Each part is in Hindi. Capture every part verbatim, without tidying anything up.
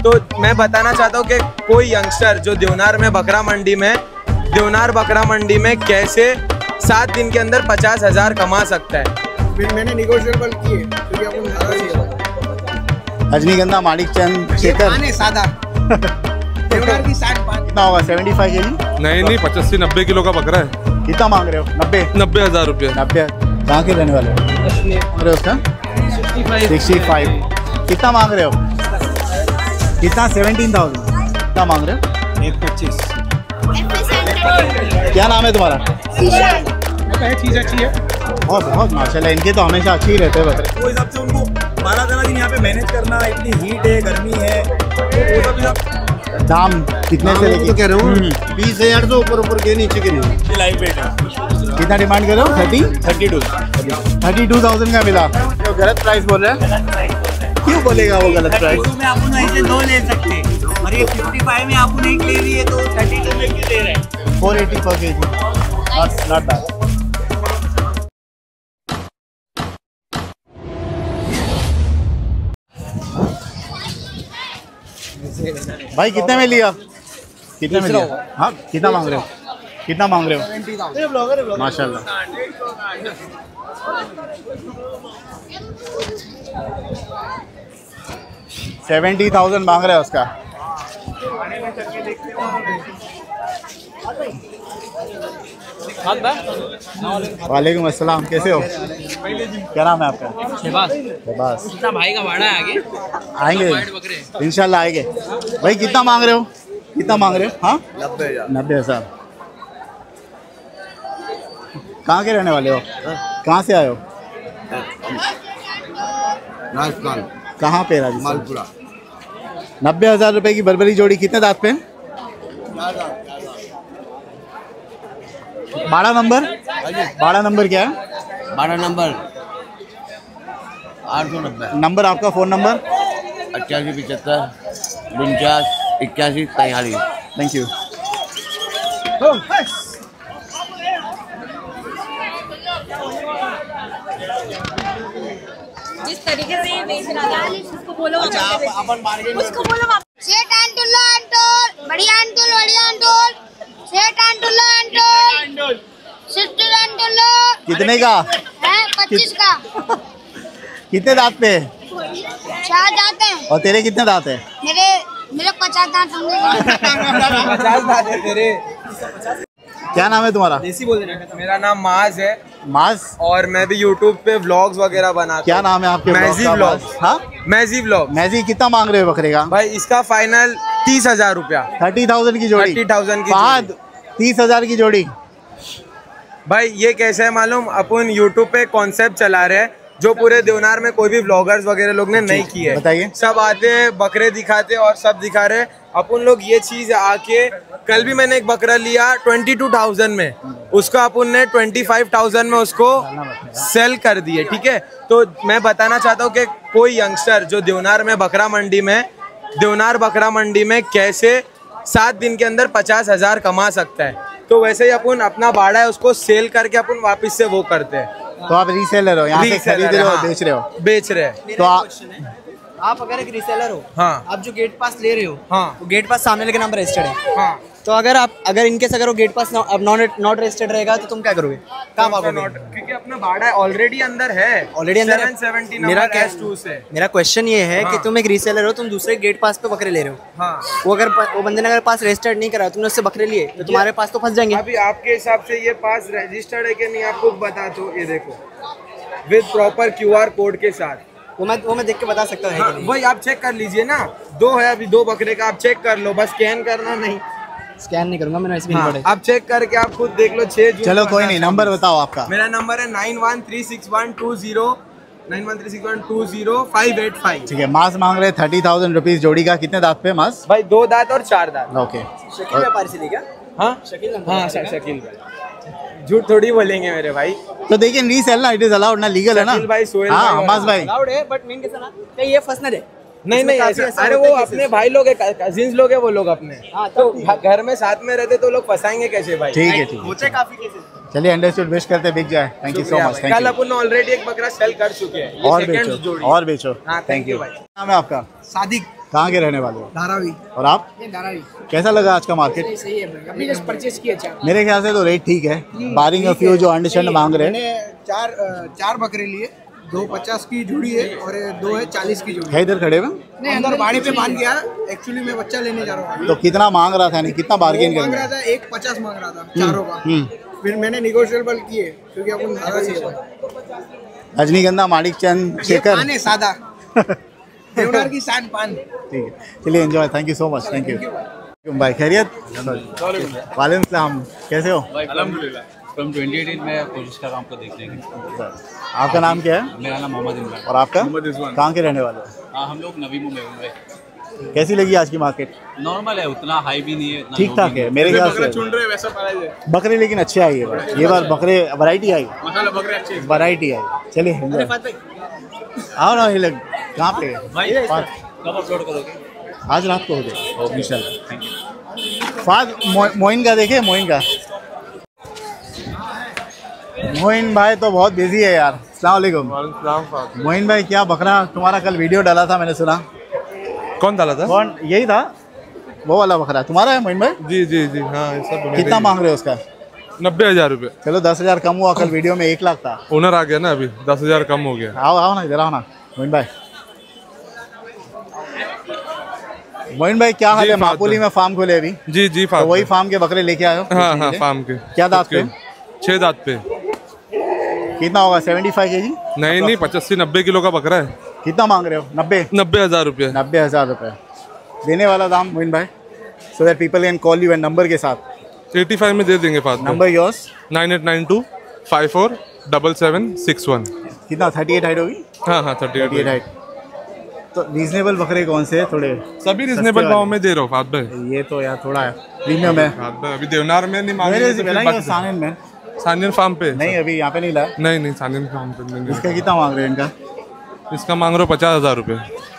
तो मैं बताना चाहता हूँ कि कोई यंगस्टर जो देवनार में बकरा मंडी में देवनार बकरा मंडी में कैसे सात दिन के अंदर पचास हजार कमा सकता है। फिर मैंने निगोशिएबल किए क्योंकि अपन रजनीगंधा माणिक चंद शेखर सादा देवनार की साठ पाँच कितना होगा? सेवेंटी फाइव के जी? नहीं नहीं पचासी नब्बे किलो का बकरा है। कितना मांग रहे हो? नब्बे नब्बे हजार रुपये। नब्बे कहाँ के रहने वाले हो? मांग रहे हो उसका सिक्सटी फाइव। कितना मांग रहे हो? कितना? Seventeen thousand. कितना मांग रहे हो? एक पच्चीस। क्या नाम है तुम्हारा? चीज अच्छी है बहुत बहुत माशाल्लाह। इनके तो हमेशा अच्छे ही रहते हैं बकरे। वो हिसाब से उनको बारह तेरह दिन यहाँ पे मैनेज करना, इतनी हीट है, गर्मी है, तो वो सब दाम कितने से लेके? तो कह रहा हूँ बीस हजार से ऊपर ऊपर के नीचे के नहीं। लाइव वेट है। कितना डिमांड कर रहे हो? Thirty thirty two thirty two thousand का मिला। तो गलत प्राइस बोल रहे हैं। क्यों बोलेगा वो गलत प्राइस? में आप ऐसे दो ले सकते और ये फिफ्टी फाइव में आप एक ले रही है तो थर्टी टू में क्यों दे रहे हैं? फोर एटी पर के जी। Not bad. भाई कितने में लिया? कितने में लिया? हाँ कितना मांग रहे हो? कितना मांग रहे हो? माशाल्लाह। सेवेंटी थाउजेंड मांग रहे हो उसका। वालेकुम अस्सलाम, कैसे हो? क्या नाम है आपका? शहबाज। शहबाज। कितना भाई का भाड़ा है आगे? आएंगे इंशाल्लाह आएंगे। भाई कितना मांग रहे हो? कितना मांग रहे हो? हाँ नब्बे हजार। नब्बे हजार। कहाँ के रहने वाले हो? कहाँ से आए हो? राजस्थान। कहाँ पे? राजस्थान। मालपुरा। नब्बे हजार रुपए की बर्बरी जोड़ी कितने दांत पे? बारह नंबर। बारह नंबर क्या है? बारह नंबर आठ सौ नब्बे। नंबर आपका, फ़ोन नंबर? अट्ठासी पिछहत्तर उनचास इक्यासी तैयारी। Thank you. जिस तरीके से ये बेच रहा है उसको बोलो उसको बोलो सेठ आंटुल्लो आंटोल बढ़िया आंटोल बढ़िया आंटोल सेठ आंटुल्लो आंटोल सिस्टर आंटुल्लो। कितने का है? पच्चीस का। कितने दांत पे? चार दांत हैं। और तेरे कितने दांत है? मेरे मेरे पचास दांत होंगे। पचास दांत है तेरे। क्या नाम है तुम्हारा? देसी बोल देना। मेरा नाम माज है। माज। और मैं भी यूट्यूब पे व्लॉग्स वगैरह बनाता। क्या नाम है आपके? मैजी व्लॉग्स। हाँ मैजी व्लॉग। मैजी। कितना मांग रहे हो बकरे का? भाई इसका फाइनल तीस हजार रुपया। थर्टी थाउजेंड की जोड़ी। थर्टी थाउजेंड की बाद तीस हजार की जोड़ी। भाई ये कैसे है मालूम? अपन यूट्यूब पे कॉन्सेप्ट चला रहे हैं जो पूरे देवनार में कोई भी व्लॉगर्स वगैरह लोग ने नहीं किए। बताइए। सब आते हैं बकरे दिखाते और सब दिखा रहे। अपन लोग ये चीज आके, कल भी मैंने एक बकरा लिया ट्वेंटी टू थाउजेंड में, उसको अपन ने ट्वेंटी फाइव थाउजेंड में उसको सेल कर दिए। ठीक है, तो मैं बताना चाहता हूँ कि कोई यंगस्टर जो देवनार में बकरा मंडी में देवनार बकरा मंडी में कैसे सात दिन के अंदर पचास हजार कमा सकता है। तो वैसे ही अपन अपना बाड़ा है उसको सेल करके अपन वापस से वो करते हैं। तो आप रीसेलर हो? यहाँ से खरीद रहे हो? हाँ, बेच रहे हो? बेच रहे हैं। तो आप आप अगर एक रीसेलर हो, हाँ, आप जो गेट पास ले रहे हो, हाँ, वो गेट पास सामने के नाम पर रजिस्टर्ड है। हाँ, तो अगर आप अगर इनकेस अगर वो गेट पास अब नॉट नॉट रजिस्टर्ड रहेगा तो तुम क्या करोगे? कहाँ भागोगे? क्योंकि अपना बाड़ा ऑलरेडी अंदर है। ऑलरेडी अंदर है। सेवन सेवेंटी मेरा नंबर एस टू से। मेरा क्वेश्चन ये है हाँ, कि तुम एक रीसेलर हो, तुम दूसरे गेट पास पे बकरे ले रहे हो। हाँ, वो अगर वो बंदे ने अगर पास रजिस्टर्ड नहीं करा, तुमने उससे बकरे लिए तो तुम्हारे पास तो फंस जाएंगे। अभी आपके हिसाब से ये पास रजिस्टर्ड है कि नहीं आपको बता दो। ये देखो विद प्रॉपर क्यूआर कोड के साथ। वो मैं वो मैं देख के बता सकता हूँ। हाँ, वही आप चेक कर लीजिए ना। दो है अभी, दो बकरे का आप चेक कर लो, बस स्कैन करना नहीं। स्कैन नहीं करूंगा मैं, ऐसे हाँ, आप चेक करके आप खुद देख लो। छह जून। चलो कोई नहीं, नंबर बताओ आपका। मेरा नंबर है nine one three six one two zero nine one three six one two zero five eight five. ठीक है। मांस मांग रहे थर्टी थाउजेंड रुपीज जोड़ी का। कितने दांत पे मांस? भाई दो दांत और चार दांत। ओके। शकील व्यापारी से लिया? हाँ शकील। हाँ शकील भाई, झूठ थोड़ी बोलेंगे मेरे भाई। तो देखिए रीसेल ना, इट इज अलाउड ना, लीगल है ना। भाई सोहेल हाँ भाई, हमास भाई अलाउड है, बट मेन कैसा ना कहीं ये फंस ना दे। नहीं नहीं ऐसा, अरे वो अपने भाई लोग है, कजिन्स लोग है वो लोग अपने। हाँ, तो घर में साथ में रहते तो लोग फंसाएंगे कैसे भाई? ठीक है ठीक है। होते काफी केसेस। चलिए अंडरस्टूड, विश करते बिक जाए। Thank you so much. कल अपन ऑलरेडी एक बकरा सेल कर चुके हैं। और बेचो और बेचो। हाँ, थैंक यू भाई। नाम है आपका? सादिक। कहाँ के रहने वाले हो? धारावी। और आप? धारावी। कैसा लगा आज का मार्केट? सही है भाई, अभी जस्ट परचेज किया चार। मेरे ख्याल से तो रेट ठीक है, बारिंग ऑफ फ्यू जो अंडरस्टैंड मांग रहे हैं। मैंने चार अ, चार बकरे लिए, दो पचास की जोड़ी है और दो है चालीस की जोड़ी है इधर खड़े हुए। नहीं, अंदर भाड़े पे बांध गया। एक्चुअली मैं बच्चा लेने जा रहा हूँ। तो कितना मांग रहा था, नहीं कितना बार्गेन मांग कर रहा था, एक पचास मांग रहा था चारों का। फिर मैंने निगोशिएबल किए क्योंकि अपन धारा से है। रजनीगंधा, माणिक चंद, ये शेखर। पान है सादा, देवनार की सांड पान। ठीक है, चलिए enjoy. Thank you so much. Thank you भाई। खैरियत? वालेकुम सलाम, कैसे हो? अल्हम्दुलिल्लाह। फ्रॉम ट्वेंटी एटीन में कोशिश कर रहा हूँ आपको देखने की। आपका नाम क्या है? मेरा नाम मोहम्मद इमरान। और आपका? मोहम्मद रिजवान। कहाँ के रहने वाले हो? हाँ, हम लोग नवी मुंबई में। कैसी लगी आज की मार्केट? नॉर्मल है, उतना हाई भी नहीं है, उतना ठीक low ठाक भी है नहीं मेरे ख्याल से। रहे वैसा प्राइस है। बकरे लेकिन अच्छे आई है ये बार, बकरे वैरायटी आई, मसाला बकरे अच्छे हैं। वैरायटी आई। चलिए enjoy। आओ ना, ये लोग कहाँ पे? भाई फाद, कब अपलोड करोगे? आज रात को हो जाए इंशाल्लाह। Thank you. फाद मो- मोइन का देखे, मोइन का। मोइन भाई तो बहुत बिजी है यार। अस्सलाम वालेकुम। मोइन भाई, क्या बकरा तुम्हारा कल वीडियो डाला था मैंने सुना। कौन डाला था? कौन? यही था, वो वाला बकरा तुम्हारा है मोइन भाई? जी जी जी हाँ, ये सब कितना मांग रहे हो उसका? नब्बे हजार रुपये। चलो दस हजार कम हुआ, कल वीडियो में एक लाख था। ओनर आ गया ना, अभी दस हजार कम हो गया। आओ आओ ना, इधर आओ ना मोइन भाई। मोइन भाई क्या हाल जी, है? फाद मापुली भाई। में फार्म खोले अभी, जी जी तो फार्म वही पे। फार्म के बकरे लेके आए हो? हाँ हाँ, फार्म के। क्या दांत पे? छह दांत पे। कितना होगा? सेवेंटी फाइव के जी? नहीं नहीं, पचासी नब्बे किलो का बकरा है। कितना मांग रहे हो? नब्बे? नब्बे हजार रुपये। नब्बे हजार रुपये देने वाला दाम मोइन भाई, so that people can call you and number के साथ। एटी फाइव में दे देंगे फाद। Number yours? Nine eight nine two five four double seven six one. कितना? थर्टी एट हाइट होगी? हाँ हाँ, thirty thirty eight eight. Height. तो रीजनेबल बकरे कौन से? थोड़े सभी रिजनेबल भाव में दे रहा हूँ फाद भाई। ये तो यार थोड़ा है प्रीमियम है। फाद भाई अभी देवनार में नहीं मेरे मांगे से मिला ही सानिन में। सानियन फार्म पे। नहीं अभी यहाँ पे नहीं लाया। नहीं नहीं, सानियन फार्म पे नहीं। इसका कितना मांग रहे हैं इनका? इसका मांग रहा हूँ पचास हजार रुपये।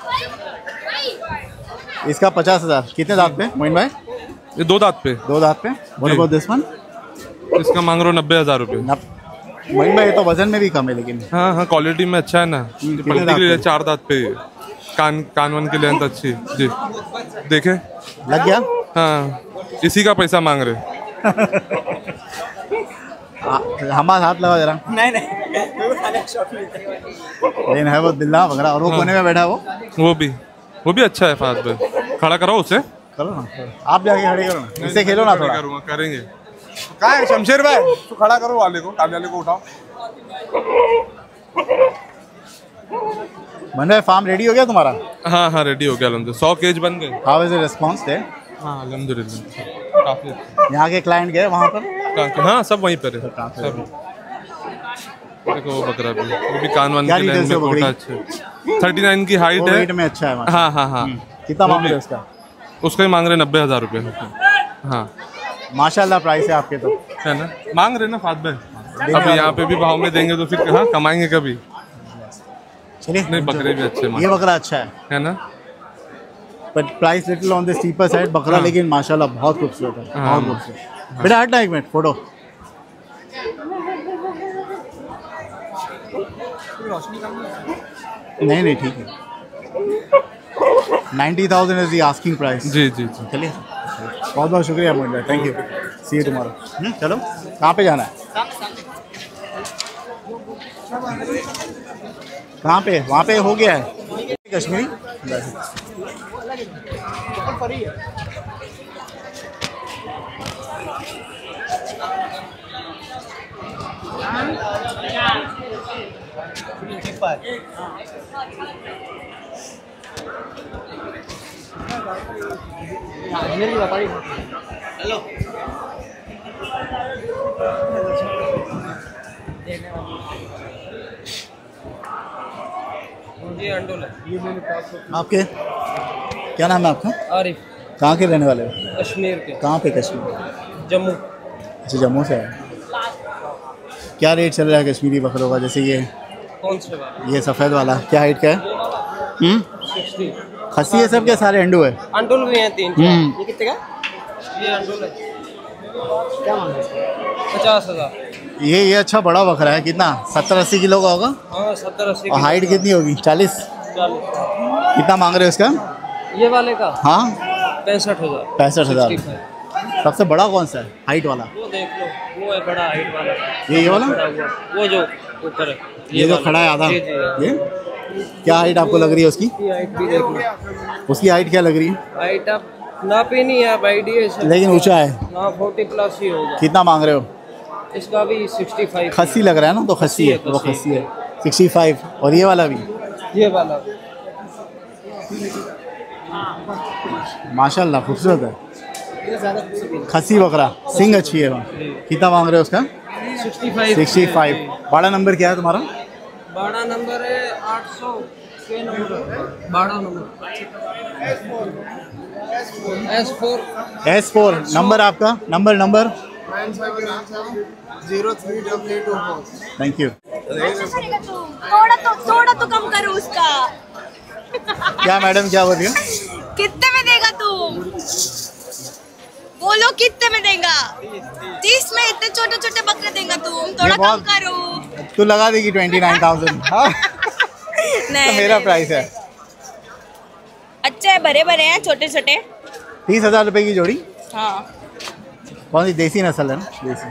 इसका पचास हजार। कितने दांत पे मोइन भाई? ये दो दांत पे। दो दांत पे। व्हाट जी। About this one? इसका मांग रहा हूँ नब्बे हजार रुपये। मोइन भाई ये तो वजन में भी कम है लेकिन। हाँ हाँ, क्वालिटी में अच्छा है ना। कितने पलटी दांत के लिए पे? चार दांत पे है। कान कान वन की लेंथ अच्छी। जी देखे? लग गया? हाँ, इसी का पैसा मांग रहे। हमारा हाथ लगा जरा। नहीं नहीं, लेकिन है वो दिल्ला वगैरह। और वो हाँ। कोने में बैठा है वो? वो भी वो भी अच्छा है फाद भाई। खड़ा करो उसे। करो ना, आप जाके खड़े करो ना, इससे खेलो ना थोड़ा। करूँगा, करेंगे। कहाँ है शमशेर भाई? तू खड़ा करो वाले को, काले वाले को उठाओ। मन भाई फार्म रेडी हो गया तुम्हारा? हाँ हाँ, रेडी हो गया अलहमदुलिल्लाह। सौ केज बन गए। हाउ इज द रिस्पांस दे? हाँ अलहमदुलिल्लाह, काफी अच्छा। यहाँ के क्लाइंट गए वहाँ पर? कहाँ- हाँ, सब वहीं पर है सब। देखो वो बकरा भी, वो भी कान वन क्या की डिटेल्स लाइन है में बकरी? कोटा अच्छे। थर्टी नाइन की हाइट वो है। वेट में अच्छा है माशाल्लाह। हाँ हाँ हाँ। कितना वो मांग रहे भी- हो उसका? उसका ही मांग रहे नब्बे हजार रुपये। हाँ माशाल्लाह प्राइस है आपके तो। है ना, मांग रहे ना फाद भाई। अभी यहाँ पे भी भाव में देंगे तो फिर कहाँ कमाएंगे कभी। चलिए नहीं, बकरे भी अच्छे ये बकरा अच्छा है, है ना। But price little on the steeper side बकरा, हाँ। लेकिन माशाल्लाह बहुत खूबसूरत है, हाँ। बहुत खूबसूरत। बेटा हटना एक मिनट, फोटो। नहीं नहीं ठीक है। Ninety thousand is the asking price. जी जी जी। चलिए बहुत बहुत शुक्रिया Moin, thank you, see you tomorrow. चलो कहाँ पे जाना है? कहाँ पे? वहाँ पे हो गया है कश्मीरी। आपके क्या नाम है आपका? आरिफ। कहाँ के रहने वाले हो? कश्मीर के। कहाँ पे कश्मीर? जम्मू। अच्छा जम्मू से है। क्या रेट चल रहा है कश्मीरी बकरों का? जैसे ये कौन से वाला? ये सफ़ेद वाला क्या हाइट का है? Hmm sixty. खस्सी है सब के सारे अंडू है? अंडुल भी हैं तीन। हम्म। ये कितने का? ये अंडुल है। क्या मांग रहे हैं? पचास हजार। ये ये अच्छा बड़ा बकरा है, कितना सत्तर अस्सी किलो का होगा? हाँ सत्तर अस्सी। और हाइट कितनी होगी? चालीस? चालीस। कितना मांग रहे हो इसका? ये वाले का हाँ पैंसठ हजार पैंसठ हज़ार। सबसे बड़ा कौन सा है हाइट वाला? वो देख लो, वो है बड़ा हाइट वाला। ये ये वाला? खड़ा हुआ, वो जो ऊपर है, ये जो खड़ा है आधा, जी, जी, ये क्या हाइट आपको लग रही है उसकी? इसकी हाइट भी देख लो। उसकी हाइट क्या लग रही है? हाइट आप नापी नहीं है, आप आइडिया से, लेकिन ऊंचा है। हाँ फोर्टी प्लस ही होगा। कितना मांग रहे हो? इसका भी सिक्सटी फाइव। खस्सी लग रहा है ना, तो खस्सी है, वो खस्सी है। Sixty five. और ये वाला भी? ये वाला माशाल्लाह खूबसूरत है। खस्सी बकरा, सिंग अच्छी है। कितना मांग रहे हो उसका? Sixty five. Sixty five. बाड़ा नंबर क्या है तुम्हारा? बाड़ा नंबर है आठ सौ छः नंबर। बाड़ा number S four. S four. Number आपका? Number number zero three double eight two four. Thank you. थोड़ा तो थोड़ा तो कम करो उसका। क्या मैडम क्या बोल रही हो? कितने में देगा तू? बोलो कितने में देगा? तीस में इतने छोटे छोटे बकरे देगा तुम? थोड़ा कम करो। तू लगा देगी ट्वेंटी नाइन थाउजेंड। तो मेरा प्राइस है। अच्छे है, भरे भरे हैं, छोटे छोटे। तीस हजार रुपए की जोड़ी। हाँ कौन सी देसी नस्ल है ना? देसी।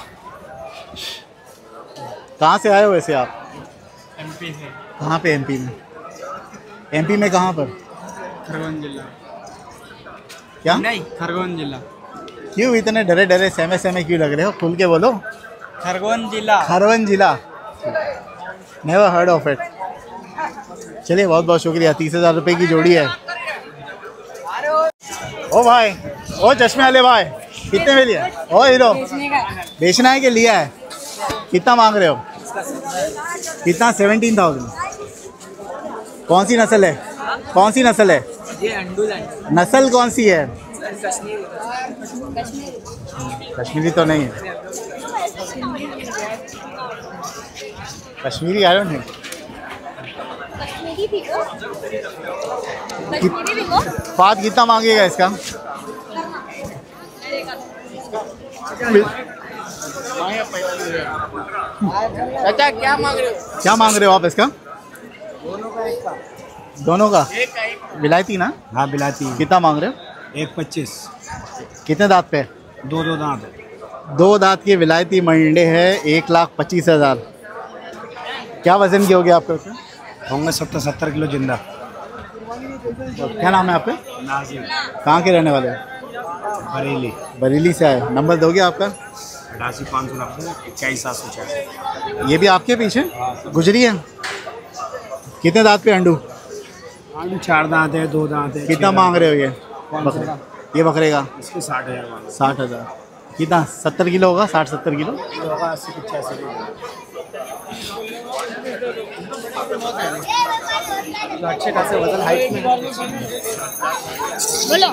कहाँ से आए हो वैसे आप? एमपी से। कहाँ पे एमपी में? एमपी में कहाँ पर? खरगोन जिला। क्या? नहीं, खरगोन जिला। क्यों इतने डरे डरे सहमे सहमे क्यों लग रहे हो? खुल के बोलो। खरगोन जिला। खरगोन जिला। Never heard of it. चलिए बहुत बहुत शुक्रिया। तीस हजार रुपये की जोड़ी है। ओ भाई, ओ चश्मे वाले भाई, कितने में लिया? ओ हीरो, बेचना है कि लिया है? कितना मांग रहे हो? कितना? Seventeen thousand. कौन सी नस्ल है? कौन सी नस्ल है? ये अंडुल है। नस्ल कौन सी है? कश्मीरी तो नहीं है। Kashmiri I don't think. Kashmiri भी को? कश्मीरी भी को? फात कितना मांगेगा इसका? चाचा क्या मांग रहे हो? क्या मांग रहे हो आप इसका? दोनों का? बिलायती ना? हाँ बिलाती। कितना मांग रहे हो? एक पच्चीस। कितने दांत पे? दो दो दांत। दो दांत के विलायती मंडे है। एक लाख पच्चीस हजार। क्या वजन की होगी आपका? होंगे सत्तर सत्तर किलो जिंदा। क्या नाम है आपका? नाजिम। कहाँ के रहने वाले हैं? बरेली। बरेली से आए। नंबर दोगे आपका? अठासी पाँच सौ नब्बे इक्कीस सात सौ चार। ये भी आपके पीछे गुजरी है? कितने दांत पे अंडू? आलू चार दांत है, दो दांत है। कितना मांग रहे हो ये बकरे? ये बकरे का इसके साठ हज़ार मांग। साठ हजार। कितना? सत्तर किलो होगा? साठ सत्तर किलो होगा। अस्सी पचासी किलो। अच्छे खासे वजन हाइट में। बोलो।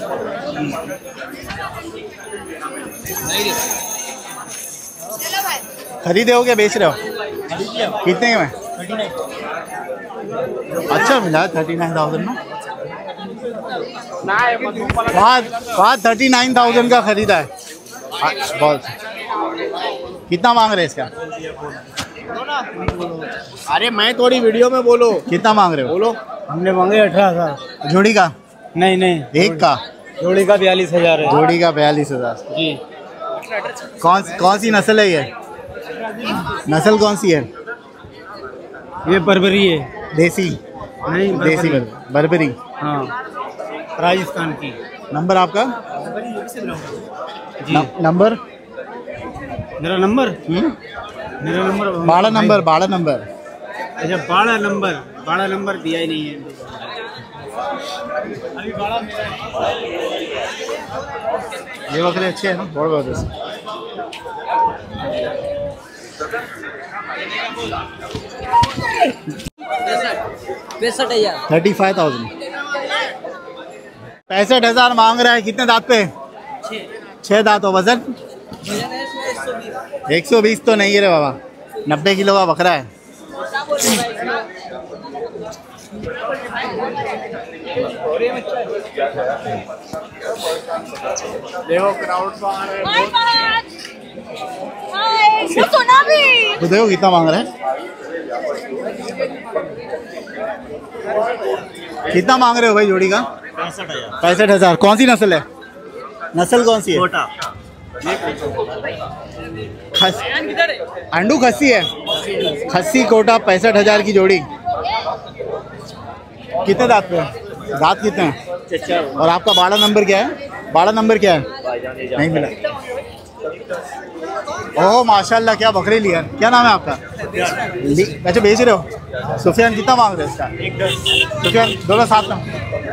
चलो भाई। खरीदे हो क्या बेच रहे हो? कितने में? अच्छा मिला थर्टी नाइन थाउजेंड में। वहाँ वहाँ थर्टी नाइन थाउजेंड का खरीदा है। बहुत। कितना मांग रहे हैं इसका? अरे मैं थोड़ी वीडियो में बोलो। कितना मांग रहे हो? बोलो। हमने मांगे अठारह हजार। जोड़ी का? नहीं नहीं, एक का? जोड़ी का बयालीस हजार है। जोड़ी का बयालीस हजार। जी। कौन कौन सी नस्ल है ये? नस्ल कौन सी है? ये बर्बरी है। देसी? नहीं, देसी बर्बरी। हाँ, राजस्थान की। नंबर आपका? जी। न, नंबर? मेरा नंबर? हम्म? मेरा नंबर बाड़ा नंबर। बाड़ा नंबर। अच्छा, बाड़ा नंबर। बाड़ा नंबर दिया ही नहीं है अभी। बाड़ा ये बकरे अच्छे हैं ना? बहुत बहुत अच्छे। पैंसठ हजार। Thirty five thousand. पैंसठ हजार मांग रहा है। कितने दांत पे? छः दांत। हो वजन? एक सौ बीस तो नहीं है रे बाबा। नब्बे किलो का बकरा है। देखो क्राउड तो आ रहे हैं। हाय, वो सुना भी। तो देखो कितना मांग रहा है। कितना मांग रहे हो भाई जोड़ी का? पैंसठ हजार पैंसठ हजार कौन सी नस्ल है? नस्ल कौन सी है? छोटा खस अंडू खस्सी है, खस्सी कोटा पैंसठ हजार की जोड़ी। कितने दांत पे है? दांत कितने हैं? और आपका बाड़ा नंबर क्या है? बाड़ा नंबर क्या है? नहीं मिला। ओह माशाल्लाह क्या बकरी लिया। क्या नाम है आपका? अच्छा बेच रहे हो? सुफियान कितना मांग रहे हो इसका? सुफियान दोनों साथ में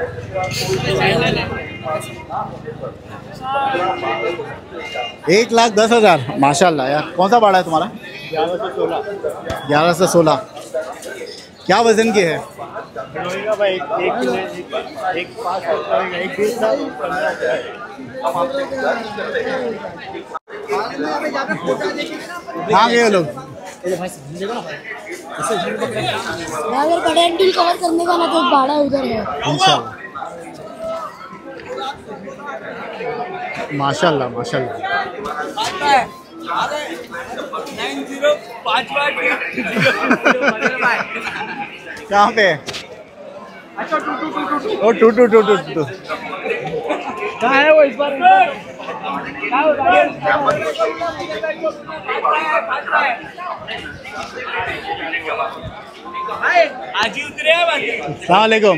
एक लाख दस हजार माशाल्लाह यार। कौन सा बाड़ा है तुम्हारा? ग्यारह सौ सोलह ग्यारह से सोलह। क्या वजन के है? भाई एक एक एक पाँच सौ एक बीस हाँ गए लोग। अगर बड़े अंडुल कवर करने का ना तो भाड़ा उधर है इंशाल्लाह। माशाल्लाह माशाल्लाह। कहाँ पे? O two two two two two कहाँ है वो इस बार? सलामकुम।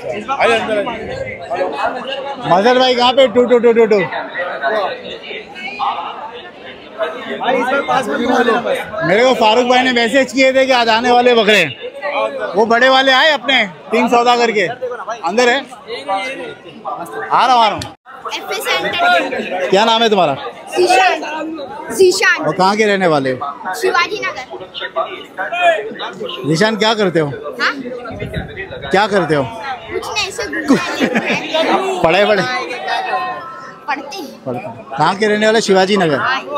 मजर भाई कहाँ पे? Two two two two two मेरे को फारूक भाई ने मैसेज किए थे कि आज आने वाले बकरे, वो बड़े वाले आए अपने तीन सौदा करके अंदर है। आ रहा हूँ आ रहा हूँ। क्या नाम है तुम्हारा? जीशान। जीशान। और कहाँ के रहने वाले हो? शिवाजी नगर। निशान क्या करते हो? हाँ? क्या करते हो? कुछ नहीं ऐसे पढ़े पढ़े पढ़ते हैं। कहाँ के रहने वाले? शिवाजी नगर।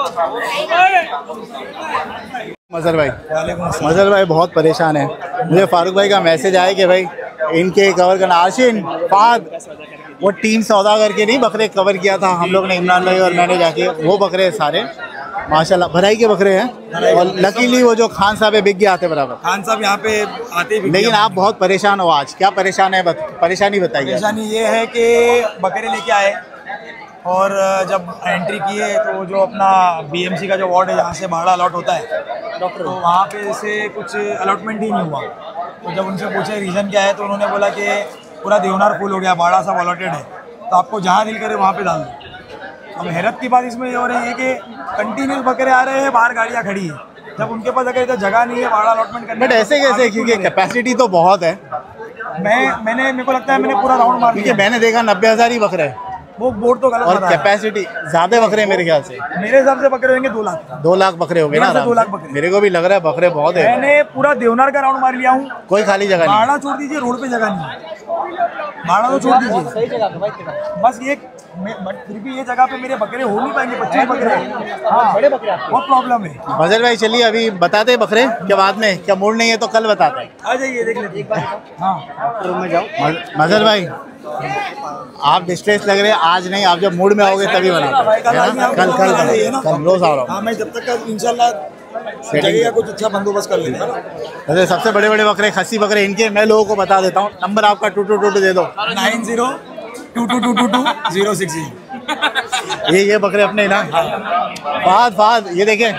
मजर भाई मजर भाई बहुत परेशान है। मुझे फारूक भाई का मैसेज आया कि भाई इनके कवर करना। आशिन फाद वो टीम सौदा करके नहीं बकरे कवर किया था हम लोग ने, इमरान भाई और मैंने जाके। वो बकरे सारे माशाल्लाह भराई के बकरे हैं। और लकीली वो जो खान साहब है बिक गया आते बराबर। खान साहब यहाँ पे आते ही। लेकिन आप बहुत परेशान हो आज। क्या परेशान है? बत, परेशानी बताइए। परेशानी ये है कि बकरे लेके आए और जब एंट्री किए तो जो अपना बीएमसी का जो वार्ड है जहाँ से भाड़ा अलॉट होता है डॉक्टर, तो वहाँ पे से कुछ अलॉटमेंट ही नहीं हुआ। तो जब उनसे पूछे रीज़न क्या है तो उन्होंने बोला कि पूरा देवनार फुल हो गया, भाड़ा सब अलॉटेड है, तो आपको जहाँ दिल करे वहाँ पे डाल दो। अब हैरत की बात इसमें ये हो रही है कि कंटिन्यूस बकरे आ रहे हैं, बाहर गाड़ियाँ खड़ी है, जब उनके पास अगर इधर जगह नहीं है भाड़ा अलॉटमेंट करने। बट ऐसे कैसे? क्योंकि कैपेसिटी तो बहुत है। मैं मैंने मेरे को लगता है मैंने पूरा राउंड मार दिया। मैंने देखा नब्बे हजार ही बकरे है। वो बोर्ड तो गलत और बता रहा है। कैपेसिटी ज्यादा बकरे मेरे ख्याल से। मेरे हिसाब से बकरे होंगे दो लाख दो लाख बकरे हो गए ना? दो लाख बकरे। मेरे को भी लग रहा है बकरे बहुत है। मैंने पूरा देवनार का राउंड मार लिया हूँ, कोई खाली जगह नहीं। भाड़ा छोड़ दीजिए, रोड पे जगह नहीं है, भाड़ा तो छोड़ दीजिए। बस ये बट फिर भी ये जगह पे मेरे बकरे हो नहीं पाएंगे। पच्चीस बकरे हाँ, बड़े बकरे बहुत प्रॉब्लम है। फजल भाई चलिए अभी बताते बकरे के बाद में, क्या मूड नहीं है तो कल बताते हैं। आ जाइए देख लेते हैं। हाँ रूम में जाओ। मजर भाई आप डिस्ट्रेस लग रहे हैं आज नहीं, आप जब मूड में आओगे तभी बनाते हैं। कल कल कल रोज आ रहा हूँ। हाँ मैं जब तक का इंशाल्लाह जगह कुछ अच्छा बंदोबस्त कर लेंगे। अरे सबसे बड़े बड़े बकरे खस्सी बकरे इनके मैं लोगों को बता देता हूँ। नंबर आपका टू टू टू टू दे दो। Nine zero two two two two two zero six zero. ये ये बकरे अपने ना फाद फाद ये देखें।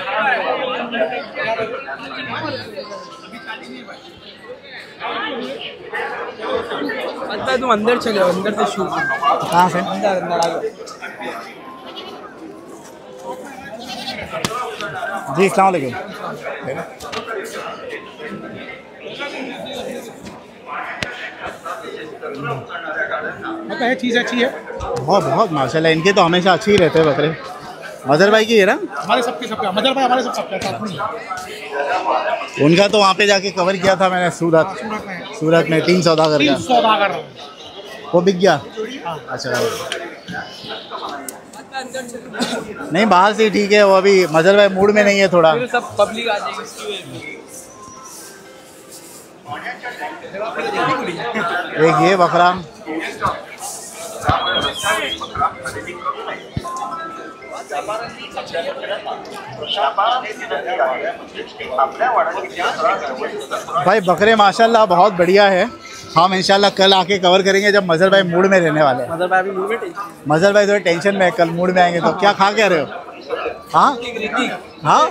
तुम अंदर चले हो, अंदर से शूट। कहाँ से? अंदर अंदर आ जाओ। जी अस्सलाम वालेकुम। मतलब ये चीज़ अच्छी है बहुत बहुत माशाल्लाह। इनके तो हमेशा अच्छे ही रहते हैं बकरे। मजर भाई की है ना? हमारे सबके सबका मजर भाई हमारे सब सबका साथ में। उनका तो वहाँ पे जाके कवर किया था मैंने सूरत सूरत में तीन सौदा कर गया। सौदा कर रहा हूँ वो बिक गया। अच्छा नहीं बाहर से ठीक है। वो अभी मजर भाई मूड में नहीं है थोड़ा। सब पब्लिक आ जाएगी। एक ये बकरा भाई बकरे माशाल्लाह बहुत बढ़िया है। हम इंशाल्लाह कल आके कवर करेंगे जब मजहर भाई मूड में रहने वाले हैं। मजहर भाई अभी मूड में मजहर भाई थोड़े टेंशन में है, कल मूड में आएंगे तो क्या खा के रहे हो? हाँ हाँ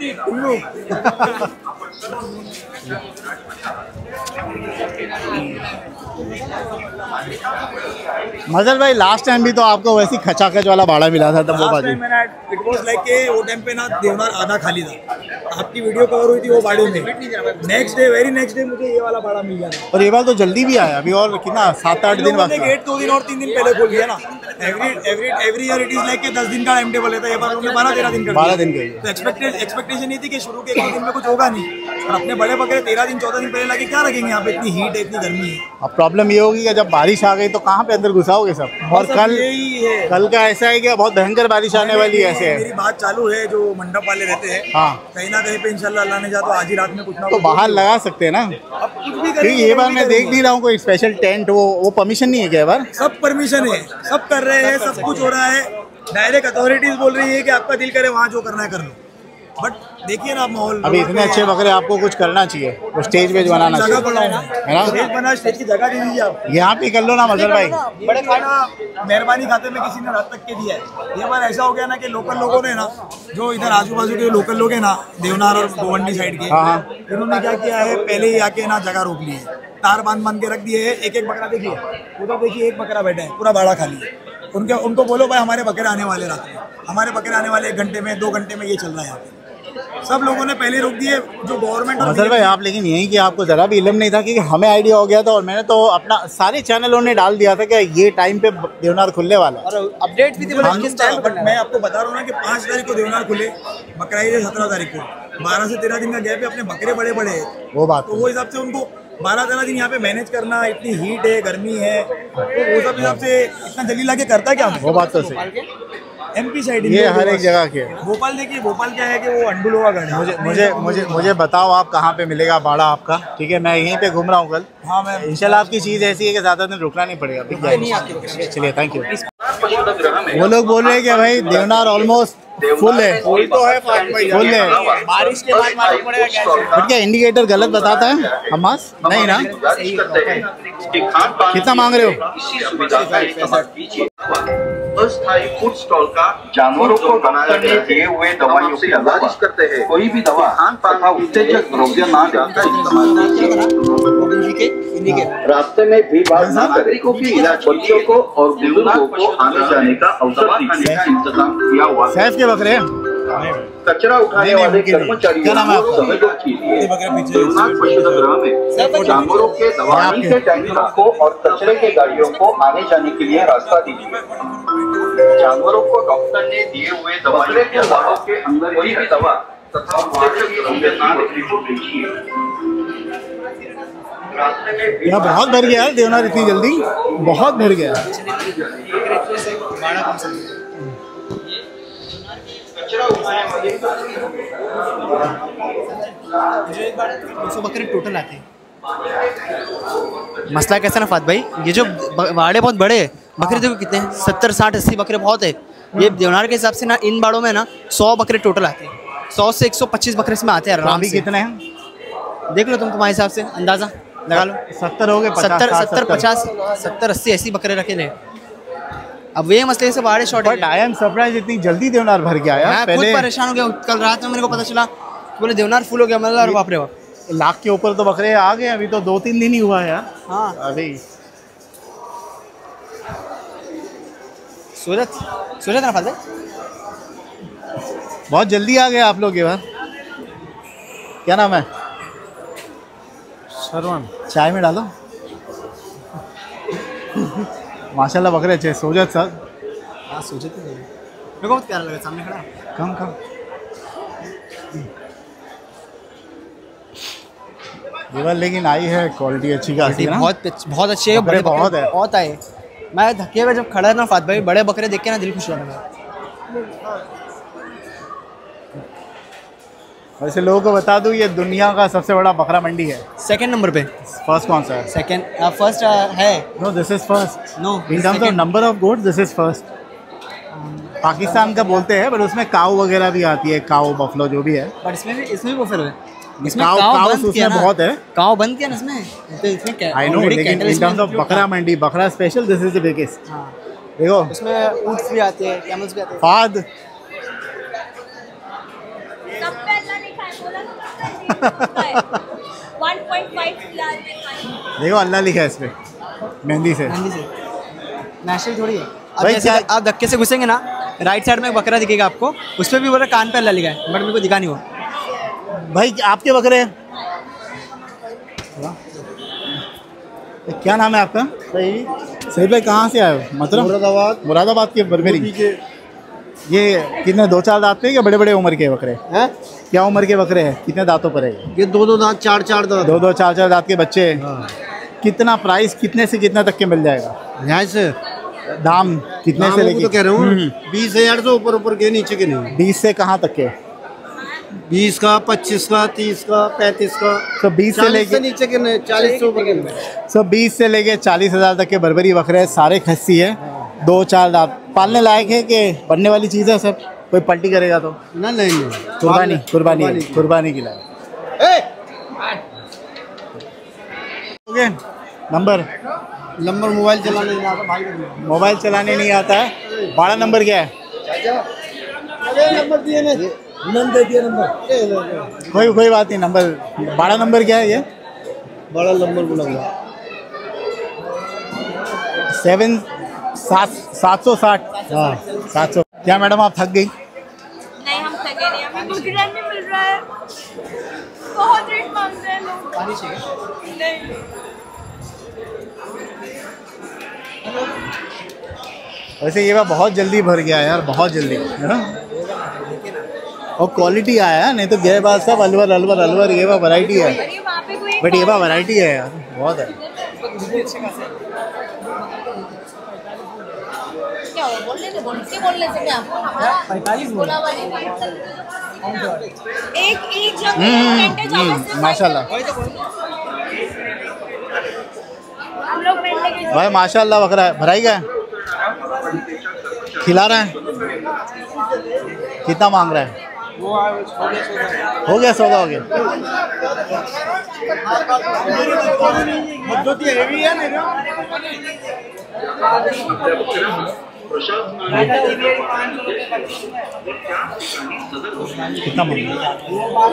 मजहर भाई लास्ट टाइम भी तो आपको वैसी खचाखच वाला भाड़ा मिला था तब वो बाजू। इट वाज लाइक के वो टाइम पे ना देवनार आधा खाली था, आपकी वीडियो कवर हुई थी वो बाड़े में। Next day very next day मुझे ये वाला भाड़ा मिल गया और ये बार तो जल्दी भी आया, अभी और कितना सात आठ दिन बाकी। गेट दो दिन और तीन दिन पहले खोल दिया ना। Every every every year it is like के दस दिन का टाइम टेबल है, ये बार उन्होंने बारह तेरह दिन कर बारह दिन के तो एक्सपेक्टेड एक्सपेक्टेशन ये थी कि शुरू के एक दिन में कुछ होगा नहीं, और अपने बड़े बकरे तेरह दिन चौदह दिन पहले लगे क्या रखेंगे यहाँ पे, इतनी हीट है इतनी गर्मी है। अब प्रॉब्लम ये होगी कि जब बारिश आ गई तो कहाँ पे अंदर घुसाओगे सब। और कल है। कल का ऐसा है कि बहुत भयंकर बारिश आने वाली है ऐसे। मेरी बात चालू है जो मंडप वाले रहते हैं, हाँ कहीं ना कहीं पे इंशाल्लाह अल्लाह ने चाहा तो आज ही रात में कुछ ना तो बाहर लगा सकते हैं ना। अब कुछ भी क्योंकि ये बार मैं देख नहीं रहा हूँ कोई स्पेशल टेंट, वो वो परमिशन नहीं है क्या बार? सब परमिशन है, सब कर रहे हैं, सब कुछ हो रहा है। डायरेक्ट अथॉरिटीज बोल रही है कि आपका दिल करे वहाँ जो करना है कर लो, बट देखिए ना माहौल। अभी इतने अच्छे बकरे आपको कुछ करना चाहिए, वो स्टेज पे बनाना चाहिए, है ना? स्टेज बना, स्टेज की जगह दे दीजिए आप, यहाँ पे कर लो ना मजहर भाई। बड़े खाना मेहरबानी खाते में किसी ने रात तक के दिया है। ये बार ऐसा हो गया ना कि लोकल लोगों ने ना, जो इधर आजू बाजू के लोकल लोग हैं ना, देवनार और गोवंडी साइड के, इन्होंने क्या किया है, पहले ही आके ना जगह रोक ली है, तार बांध बांध के रख दिए है। एक एक बकरा देखिए उधर, देखिए एक बकरा बैठा है, पूरा भाड़ा खाली है। उनके उनको बोलो भाई हमारे बकरे आने वाले रात में, हमारे बकरे आने वाले एक घंटे में, दो घंटे में, ये चल रहा है यहाँ पे। सब लोगों ने पहले रोक दिए जो गवर्नमेंट। मजहर भाई आप लेकिन यही कि आपको जरा भी इल्म नहीं था, क्योंकि हमें आइडिया हो गया था और मैंने तो अपना सारे चैनलों ने डाल दिया था कि ये टाइम पे देवनार खुलने वाला है, और अपडेट भी थी। बट मैं आपको बता रहा हूँ ना कि पाँच तारीख को देवनार खुले, बकरा ईद है सत्रह तारीख को, बारह से तेरह दिन का गैप है, अपने बकरे बड़े बड़े हैं, वो बात तो वो हिसाब से उनको बारह तेरह दिन यहाँ पे मैनेज करना, इतनी हीट है, गर्मी है, तो वो सब हिसाब से इतना जल्दी लाके करता क्या? वो बात तो सही। एमपी साइड ये हर एक जगह के। भोपाल देखिए, भोपाल क्या है कि वो अंडुलो का गढ़ है। मुझे मुझे मुझे मुझे बताओ आप कहाँ पे मिलेगा भाड़ा आपका? ठीक है, मैं यहीं पे घूम रहा हूँ कल। हाँ मैं इंशाल्लाह आपकी चीज़ ऐसी है कि ज़्यादा दिन रुकना नहीं पड़ेगा। चलिए थैंक यू। वो लोग बोल रहे हैं कि भाई देवनार ऑलमोस्ट फुल है, फुल तो है, फुल है। बारिश के बाद मालूम पड़ेगा क्या। बट क्या इंडिकेटर गलत बताता है हमास? नहीं ना? कितना मांग रहे हो? अस्थायी फूड स्टॉल का जानवरों को बनाने दिए हुए दवाइयों से गुजारिश करते हैं कोई भी दवा खान पान का उत्तेजक द्रव्य ना डालकर इस्तेमाल। रास्ते में भीड़ भाड़ न नागरिकों की इलाज, बच्चों को और बुजुर्गों को आने जाने का अवसर देने का इंतजाम किया हुआ है। सैफ के बकरे कचरा उठाने वाले कर्मचारियों को सहयोग के लिए देवनार पशुधन में जानवरों के दवाई के टैंकरों को और कचरे के गाड़ियों को आने जाने के लिए रास्ता दीजिए। जानवरों को डॉक्टर ने दिए हुए दवाई के दवाओं के अंदर कोई भी दवा तथा यह बहुत भर गया है देवनार, इतनी जल्दी बहुत भर गया। दो सौ बकरे टोटल आते हैं। मसला कैसा ना फात भाई, ये जो बाड़े बहुत बड़े हैं, बकरे देखो कितने हैं, सत्तर साठ अस्सी बकरे बहुत है। ये देवनार के हिसाब से ना इन बाड़ों में ना सौ बकरे टोटल आते हैं, सौ से एक सौ पच्चीस बकरे इसमें आते हैं आराम से। कितने हैं देख लो तुम, तुम्हारे हिसाब से अंदाजा लगा लो। सत्तर हो गए, सत्तर सत्तर पचास सत्तर अस्सी ऐसी बकरे रखे ले। अब ये मसले से बाड़े short. But I am surprise इतनी जल्दी देवनार भर गया यार। मैं खुद परेशान हो गया, कल रात में मेरे को पता चला बोले देवनार फुल हो गया। मतलब बाप रे बाप, लाख के ऊपर तो बकरे आ गए, अभी तो दो तीन दिन ही हुआ है यार। हाँ अभी सूरत सूरत ना फात भाई, बहुत जल्दी आ गए आप लोग ये बार। क्या नाम है? शरवान। चाय में डालो। माशाल्लाह बकरे अच्छे। सोजत सर? हाँ सोजत मेरे को बहुत प्यारा लगा, सामने खड़ा। कम कम ये बार लेकिन आई है क्वालिटी अच्छी खासी ना, बहुत बहुत अच्छी है। बड़े बहुत है, बहुत आए। मैं धक्के में जब खड़ा है ना फात भाई, बड़े बकरे देख के ना दिल खुश हो गया। वैसे लोगों को बता दूं ये दुनिया का सबसे बड़ा बकरा मंडी है। सेकंड नंबर पे। फर्स्ट कौन सा है? सेकंड फर्स्ट है। No this is first. No in terms of number of goats this is first. Pakistan का बोलते हैं, बट उसमें काऊ वगैरह भी आती है, काऊ बफलो जो भी है। बट इसमें भी इसमें भी बफलो है, इसमें काऊ काऊ काऊ बंद किया उसमें ना, बहुत है। काऊ बंद किया ना इसमें, तो इसमें क्या आई नो, लेकिन इन टर्म्स ऑफ बकरा मंडी, बकरा special, this is the biggest. देखो उसमें ऊंट भी आते हैं, कैमल्स भी आते हैं। फाद देखो अल्लाह लिखा है इस पे मेहंदी से। मेहंदी से नेशनल थोड़ी है। अब भाई जैसे क्या- आप धक्के से घुसेंगे ना, राइट साइड में एक बकरा दिखेगा आपको, उस पर भी बोला कान पे अल्लाह लिखा है, बट मेरे को दिखा नहीं वो। भाई आपके बकरे हैं? क्या नाम है आपका? सही सही भाई, कहाँ से आए हो? मतलब मुरादाबाद। मुरादाबाद के बरबरी के। ये कितने, दो चार दांत पे क्या बड़े बड़े उम्र के बकरे हैं? क्या उम्र के बकरे हैं? कितने दांतों पर है ये? दो दो दांत, चार चार दांत। दो दो चार चार दांत के बच्चे। कितना प्राइस कितने से कितना तक के मिल जाएगा यहाँ से? दाम कितने से लेके? तो कह रहा हूँ बीस हजार से ऊपर ऊपर के, नीचे के नहीं। बीस से कहाँ तक के? बीस का, पच्चीस का, तीस का, पैंतीस का। तो बीस से लेके नीचे के नहीं, चालीस से ऊपर के नहीं। सो बीस से लेके चालीस हजार तक के बर्बरी बकरे हैं, सारे खस्सी है, दो चार दांत। पालने लायक है कि बनने वाली चीज़ है सब? कोई पलटी करेगा तो ना? नहीं नहीं, कुर्बानी कुर्बानी कुर्बानी की लायक। ओके, नंबर नंबर मोबाइल चलाने नहीं आता भाई, मोबाइल चलाने नहीं आता है। बड़ा नंबर क्या है? नंबर दिए ना, नंबर दिए नंबर। कोई कोई बात नहीं, नंबर बड़ा नंबर क्या है? ये बड़ा नंबर बोला सेवन सात सात सौ साठ। हाँ सात सौ। क्या मैडम आप थक गई? नहीं, हम थके नहीं, हमें गुजरात में मिल रहा है, बहुत रेट मांग रहे हैं लोग। पानी चाहिए? नहीं। वैसे ये बार बहुत जल्दी भर गया यार, बहुत जल्दी है ना, और क्वालिटी आया, नहीं तो गए बात सब अलवर अलवर अलवर। ये बार वैरायटी है, अरे वहाँ पे कोई बट ये बार वैरायटी है यार, बहुत है। क्या हो बोलने से बोल के बोलने से क्या पैंतालीस बोला वाली एक एक जगह घंटे चौबीस माशाल्लाह हम लोग बैठने के भाई, माशाल्लाह बकरा है। भराई का है? खिला रहा है? कितना मांग रहा है? हो गया सौदा, हो गया। कितना मांग रहा है?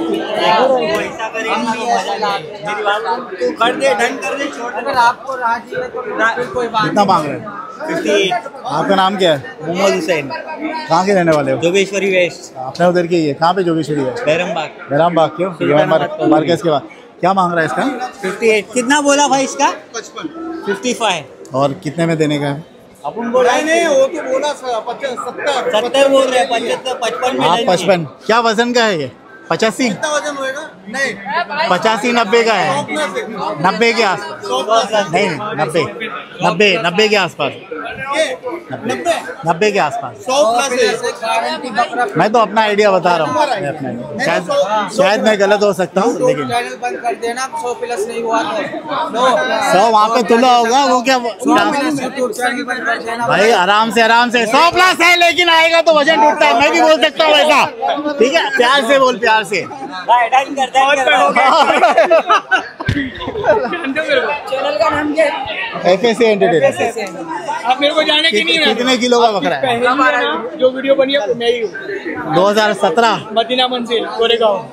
कितना मांग रहे हैं? आपका नाम क्या है? मोहम्मद हुसैन। कहाँ के रहने वाले हो? जोगेश्वरी वेस्ट। अपने उधर के ही है? कहाँ पे जोगेश्वरी है? बैरम बाग। बैराम बाग। क्यों? मार्केट के बाद क्या मांग रहा है इसका? अट्ठावन। कितना बोला भाई इसका? पचपन। पचपन। और कितने में देने का है? अपन बोला नहीं, वो तो बोला सत्तर सत्तर बोल रहे हैं, पचहत्तर पचपन में आप नहीं। पचपन। क्या वजन का है ये? पचासी? वजन होएगा? नहीं, पचासी नब्बे का है? नब्बे के आसपास? नहीं नब्बे नब्बे नब्बे के आसपास। नब्बे नब्बे के आसपास। सौ प्लस। मैं तो अपना आइडिया बता रहा हूँ, मैं अपना शायद शायद मैं गलत हो सकता हूँ, लेकिन चैनल बंद कर देना, सौ प्लस नहीं हुआ तो सौ वहाँ पे तुला होगा, वो क्या यूट्यूब चैनल बंद कर देना भाई? आराम से आराम से। सौ प्लस है, लेकिन आएगा तो वजन टूटता है, मैं भी बोल सकता हूँ ऐसा, ठीक है? प्यार से बोल, प्यार से। चैनल का नाम क्या है? F S entertainment. आप मेरे को जाने की नहीं है। कितने किलो का बकरा है? पहली ना जो वीडियो बनी है मैं ही हूँ। दो हज़ार सत्रह Madina Manzil Goregaon.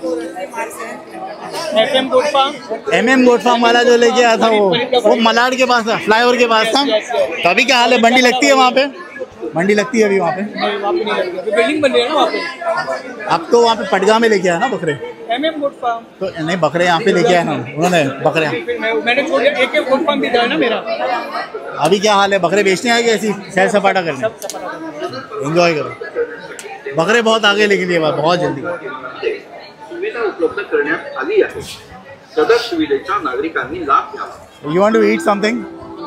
F M goat farm. M M goat farm वाला जो लेके आया था, वो वो मलाड के पास था, फ्लाईओवर के पास था। तो अभी क्या हाल है? मंडी लगती है वहाँ पे? मंडी लगती है अभी वहाँ पे? नहीं, वहाँ पे नहीं लगती है, बिल्डिंग बन रही है ना वहाँ पे। अब तो वहाँ पे पटगा में लेके आया ना बकरे? M M goat farm. तो नहीं, बकरे यहाँ पे लेके आए ना उन्होंने, बकरे। फिर मैं मैंने छोड़ दिया, एक एक गोट फार्म भी था ना मेरा। अभी क्या हाल है? बकरे बेचने आएंगे ऐसी सैर सपाटा करने? एंजॉय करो। बकरे बहुत आगे, लेकिन ये बात बहुत जल्दी। सुविधा उपलब्ध करण्यात आली आहे। सदर सुविधेचा नागरिकांनी लाभ घ्यावा। You want to eat something?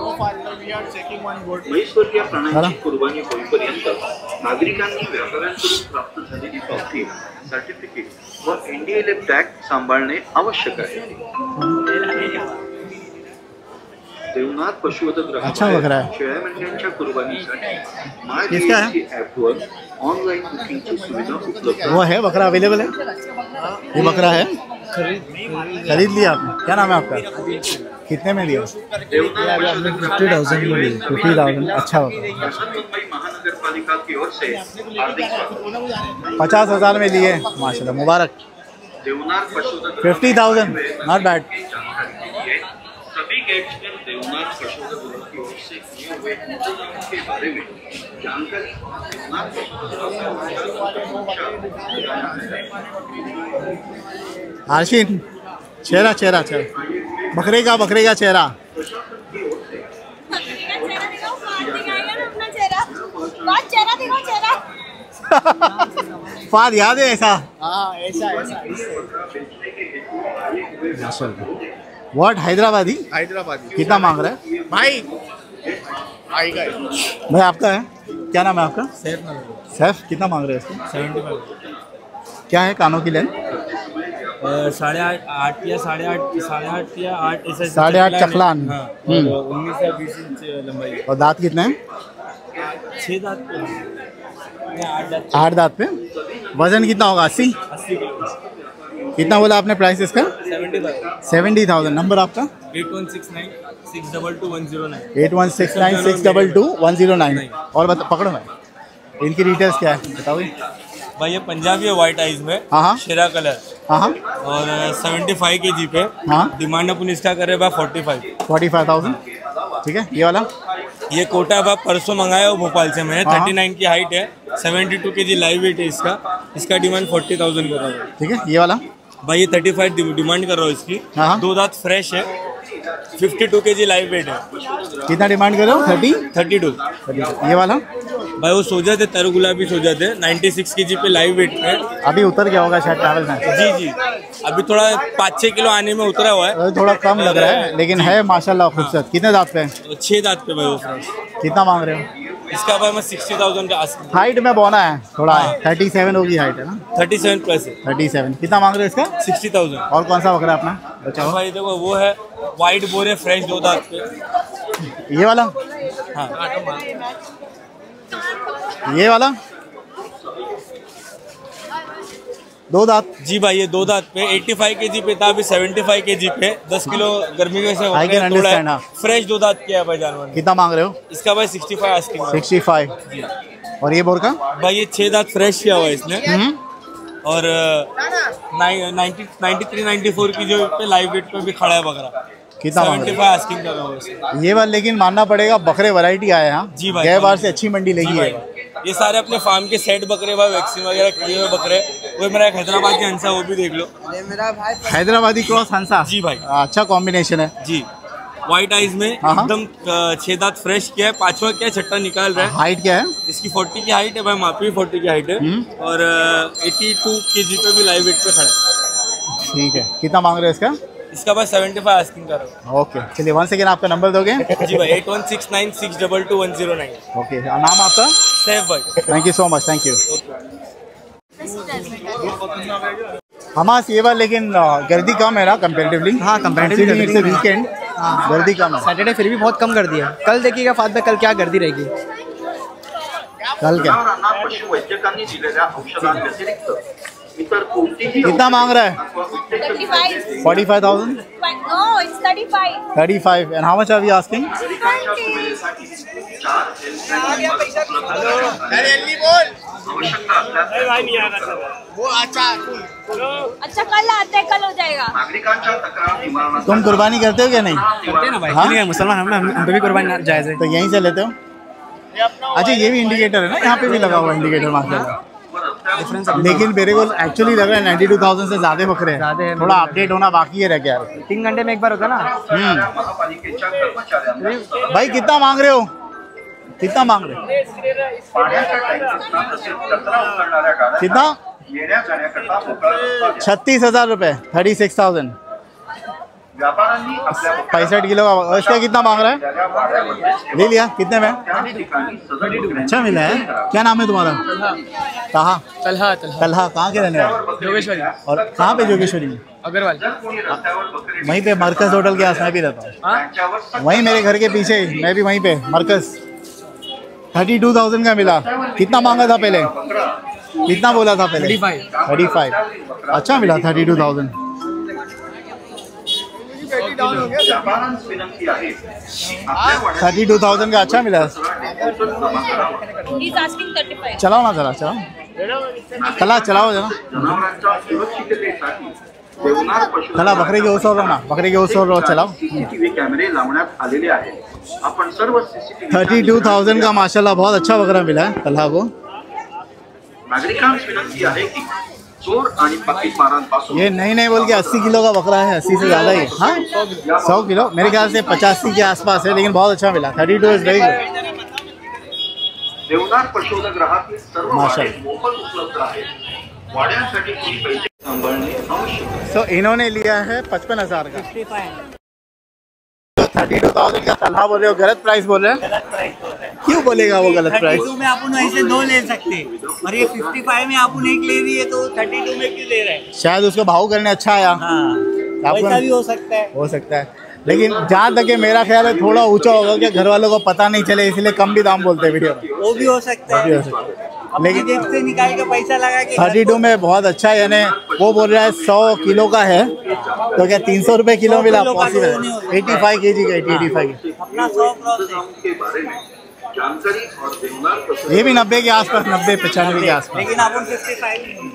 म्हैसवर्गीय प्राण्यांची कुर्बानी होईपर्यंत नागरिकांनी व्यापाऱ्यांकडून प्राप्त झालेली पावती, सर्टिफिकेट व एनडीएलएफ टॅग सांभाळणे आवश्यक आहे। देवनाथ पशुवधक अच्छा बकरा है। शेळ्या मेंढ्यांच्या कुर्बानीसाठी माय किसका है? बीएमसी ॲपवर ऑनलाईन बुकिंगची सुविधा उपलब्ध वो है बकरा अवेलेबल है? ये बकरा है? खरीद लिया आपने? क्या नाम है आपका? कितने में लिया? फिफ्टी थाउजेंड में लिया। फिफ्टी थाउजेंड अच्छा बकरा। मुंबई महानगर पालिका की ओर से हार्दिक स्वागत। पचास हजार में लिए माशाल्लाह, मुबारक। देवनाथ पशुवधक फिफ्टी थाउजेंड नॉट बैड। सभी गेट्स पर देवनाथ पशुवधक विभाग की ओर से किए हुए इंतजाम के बारे में जानकारी देवनाथ आशिन चेहरा चेहरा चेहरा बकरे का बकरे का चेहरा फाद याद है ऐसा? हाँ ऐसा ऐसा व्हाट हैदराबादी? हैदराबादी कितना मांग रहा है भाई आएगा भाई? आपका है क्या नाम है आपका? सैफ सैफ कितना मांग रहे हैं इसको? सेवेंटी फाइव क्या है कानों की लेंथ? साढ़े आठ आठ या साढ़े आठ साढ़े आठ या आठ ऐसा साढ़े आठ चकलान। हाँ, हम्म। और उन्नीस या बीस इंच लंबाई और दांत कितने हैं? छः दांत पे या आठ दांत आठ दांत पे। वजन कितना होगा? अस्सी? अस्सी कितना बोला आपने प्राइस इसका? Seventy five seventy thousand. Number आपका? Eight one six nine six double two one zero nine eight one six nine six double two one zero nine. और बता पकड़ो मैं, इनकी डिटेल्स क्या है बताओगे? भाई ये पंजाबी है वाइट आइज में, हाँ हाँ शेरा कलर हाँ हाँ और सेवेंटी फाइव के जी पे। हाँ डिमांड अपन इसका कर रहे हैं forty five forty five thousand. ठीक है, ये वाला ये कोटा है परसों मंगाया वो भोपाल से मैंने। हाँ। थर्टी नाइन की हाइट है, seventy two K G live wait है इसका। इसका डिमांड फोर्टी थाउजेंड कर रहा है। ठीक है, ये वाला भाई ये थर्टी फाइव डिमांड कर रहा हूँ इसकी। हाँ। दो दांत फ्रेश है, fifty to K G live wait है। कितना डिमांड कर रहे हो? Thirty thirty two. ये वाला भाई वो सोजा थे, तरु गुलाबी सोजा थे, नाइन्टी सिक्स के जी पे लाइव वेट पे। अभी उतर गया होगा शायद ट्रैवल में। जी जी अभी थोड़ा पाँच छः किलो आने में उतरा हुआ है। थोड़ा कम लग रहा है लेकिन है माशाल्लाह खूबसूरत। कितने दांत पे है? छः दांत पे भाई वो फ्रेश। कितना मांग रहे हो? इसका भाई मैं सिक्सटी थाउजेंड का आस्क। हाइट में बोना है थोड़ा, थर्टी सेवन होगी हाइट है ना? थर्टी सेवन प्लस है। Thirty seven. कितना मांग रहे हो इसका? Sixty thousand. और कौन सा बकरा अपना बचाओ? भाई देखो वो है वाइट बोरे फ्रेश दो दांत पे। ये वाला? हाँ ये वाला दो दांत? जी भाई ये दो दांत पे पचासी केजी पे था, अभी पचहत्तर केजी पे। दस किलो गर्मी में से I can understand, हाँ। फ्रेश दो दांत किया है भाई जानवर ने। कितना मांग रहे हो? इसका भाई sixty five asking. Sixty five. और ये बोर का? भाई ये छह दांत फ्रेश किया हुआ है इसने। और ninety ninety three ninety four की जो पे लाइव वेट पे भी खड़ा है बकरा। कितना मांग रहे सेवेंटी फाइव आस्किंग कर रहा हूँ इसे। ये बार लेकिन मानना पड़ेगा बकरे वैरायटी आए हैं। हाँ जी भाई, गए बार से अच्छी मंडी लगी है। ये सारे अपने फार्म के सेट बकरे भाई, वैक्सीन वगैरह किए हुए बकरे। वो मेरा एक हैदराबाद की हंसा, वो भी देख लो। हैदराबादी क्रॉस हंसा। जी भाई अच्छा कॉम्बिनेशन है। जी व्हाइट आइज में हाँ। एकदम छह दांत फ्रेश किया है। पांचवा क्या है, छठा निकाल रहा है। हाइट क्या है इसकी फोर्टी की हाइट है भाई, मापी भी फोर्टी की हाइट है। और एटी टू के जी पे भी लाइव वेट पे खड़ा है। ठीक है, कितना मांग रहे हो इसका? इसका भाई सेवेंटी फाइव आस्किंग कर रहा हूँ। ओके चलिए, वन सेकेंड आपका नंबर दोगे? जी भाई eight one six nine six double two one zero nine. Okay, नाम आपका? सैफ भाई। Thank you so much, thank you. हमास ये बार लेकिन गर्दी कम है ना कंपेरेटिवली? हाँ कंपेरेटिवली इट्स वीकेंड, गर्दी कम है। सैटरडे फिर भी बहुत कम कर दिया। कल देखिएगा फाद में कल क्या गर्दी रहेगी। कल क्या पशुवैद्यकांनी दिलेल्या औषधांव्यतिरिक्त इतर कोणतीही कितना मांग रहा है? thirty-five. Forty five thousand? No, it's thirty-five. Thirty five. And how much are we asking? अच्छा कल आते हैं, कल हो जाएगा। नागरिकांच्या तक्रार निवारणासाठी तुम कुर्बानी करते हो क्या नहीं? करते हैं ना भाई, हाँ? क्यों नहीं है मुसलमान, हम हम हम पे भी कुर्बानी जायज़ है। तो यहीं से लेते हो? अच्छा ये भी इंडिकेटर है ना, यहाँ पे भी लगा हुआ इंडिकेटर माशाल्लाह। लेकिन मेरे को एक्चुअली लग रहा है नाइन्टी टू थाउजेंड से ज्यादा बकरे हैं। थोड़ा अपडेट होना बाकी है रह गया। तीन घंटे में एक बार होता ना। हम्म महापालिकेच्या कर्मचाऱ्यांना भाई कितना मांग रहे हो? कितना मांग रहे हो? पाण्याच्या टँकरना तसेच कचरा उचलणाऱ्या गाड्या कितना? येण्या जाण्याकरता मोकळा रस्ता द्या. छत्तीस हजार रुपये, थर्टी सिक्स थाउजेंड। व्यापाऱ्यांनी आपल्या पैंसठ किलो का। और इसका कितना मांग रहा है? ले लिया कितने में? अच्छा मिला है। क्या नाम है तुम्हारा? कहाँ? तलहा तलहा। कहाँ के रहने वाले? जोगेश्वरी। और कहाँ पे जोगेश्वरी में? अग्रवाल। वहीं पे मरकज होटल के आस में भी रहता हूँ, वहीं मेरे घर के पीछे ही, मैं भी वहीं पे मरकज। थर्टी टू थाउजेंड का मिला। कितना मांगा था पहले? कितना बोला था पहले? Thirty five. अच्छा मिला thirty two thousand. Thirty two thousand का अच्छा मिला। चलाओ ना जरा, चलाओ चला चलाओ जरा। चला बकरे के ओसर रहो ना, बकरे के ओसर रहो, चलाओ। सीसीटीव्ही कॅमेरे लावण्यात आलेले आहेत। आपण सर्व सीसीटीव्ही थर्टी टू थाउजेंड का माशाल्लाह बहुत अच्छा बकरा मिला है तलहा को। नागरिकांस विनंती आहे की चोर आणि पाकिटमारांपासून ये नहीं नहीं बोल के अस्सी किलो का बकरा है, अस्सी से ज़्यादा ही। हाँ सौ किलो मेरे ख्याल से पचासी के आसपास है, लेकिन बहुत अच्छा मिला। Thirty two is very good. Deonar पशुग्राहातील सर्व माशाल्लाह। वाडे मोफत उपलब्ध आहेत। वाड्यांसाठी कोणी पैसे सांभाळणे आवश्यक आहे। तो इन्होंने लिया है पचपन हजार का। थर्टी टू थाउजेंड का तलहा बोल रहे हो, गलत प्राइस बोल रहे हैं। क्यों बोलेगा वो गलत प्राइस? में अपन ऐसे दो ले सकते और ये फिफ्टी फाइव में अपन एक ले रही है तो थर्टी टू में क्यों दे रहे हैं? शायद उसको भाव करने अच्छा आया। हाँ, वैसा भी हो सकता है। हो सकता है, लेकिन जहाँ तक मेरा ख्याल है थोड़ा ऊंचा होगा कि घर वालों को पता नहीं चले, इसलिए कम भी दाम बोलते हैं वीडियो में। वो भी हो सकता है, लेकिन जेब से निकाल के पैसा लगा के थर्टी टू में बहुत अच्छा है। यानी वो बोल रहा है सौ किलो का है तो क्या तीन सौ रुपये किलो मिला? पॉसिबल। एटी फाइव के जी का, एटी एटी फाइव अपना सौ क्रॉस है। के बारे में जानकारी और देवनार पशु ये भी नब्बे के आसपास, नब्बे पचानवे के आसपास। लेकिन अपन फिफ्टी फाइव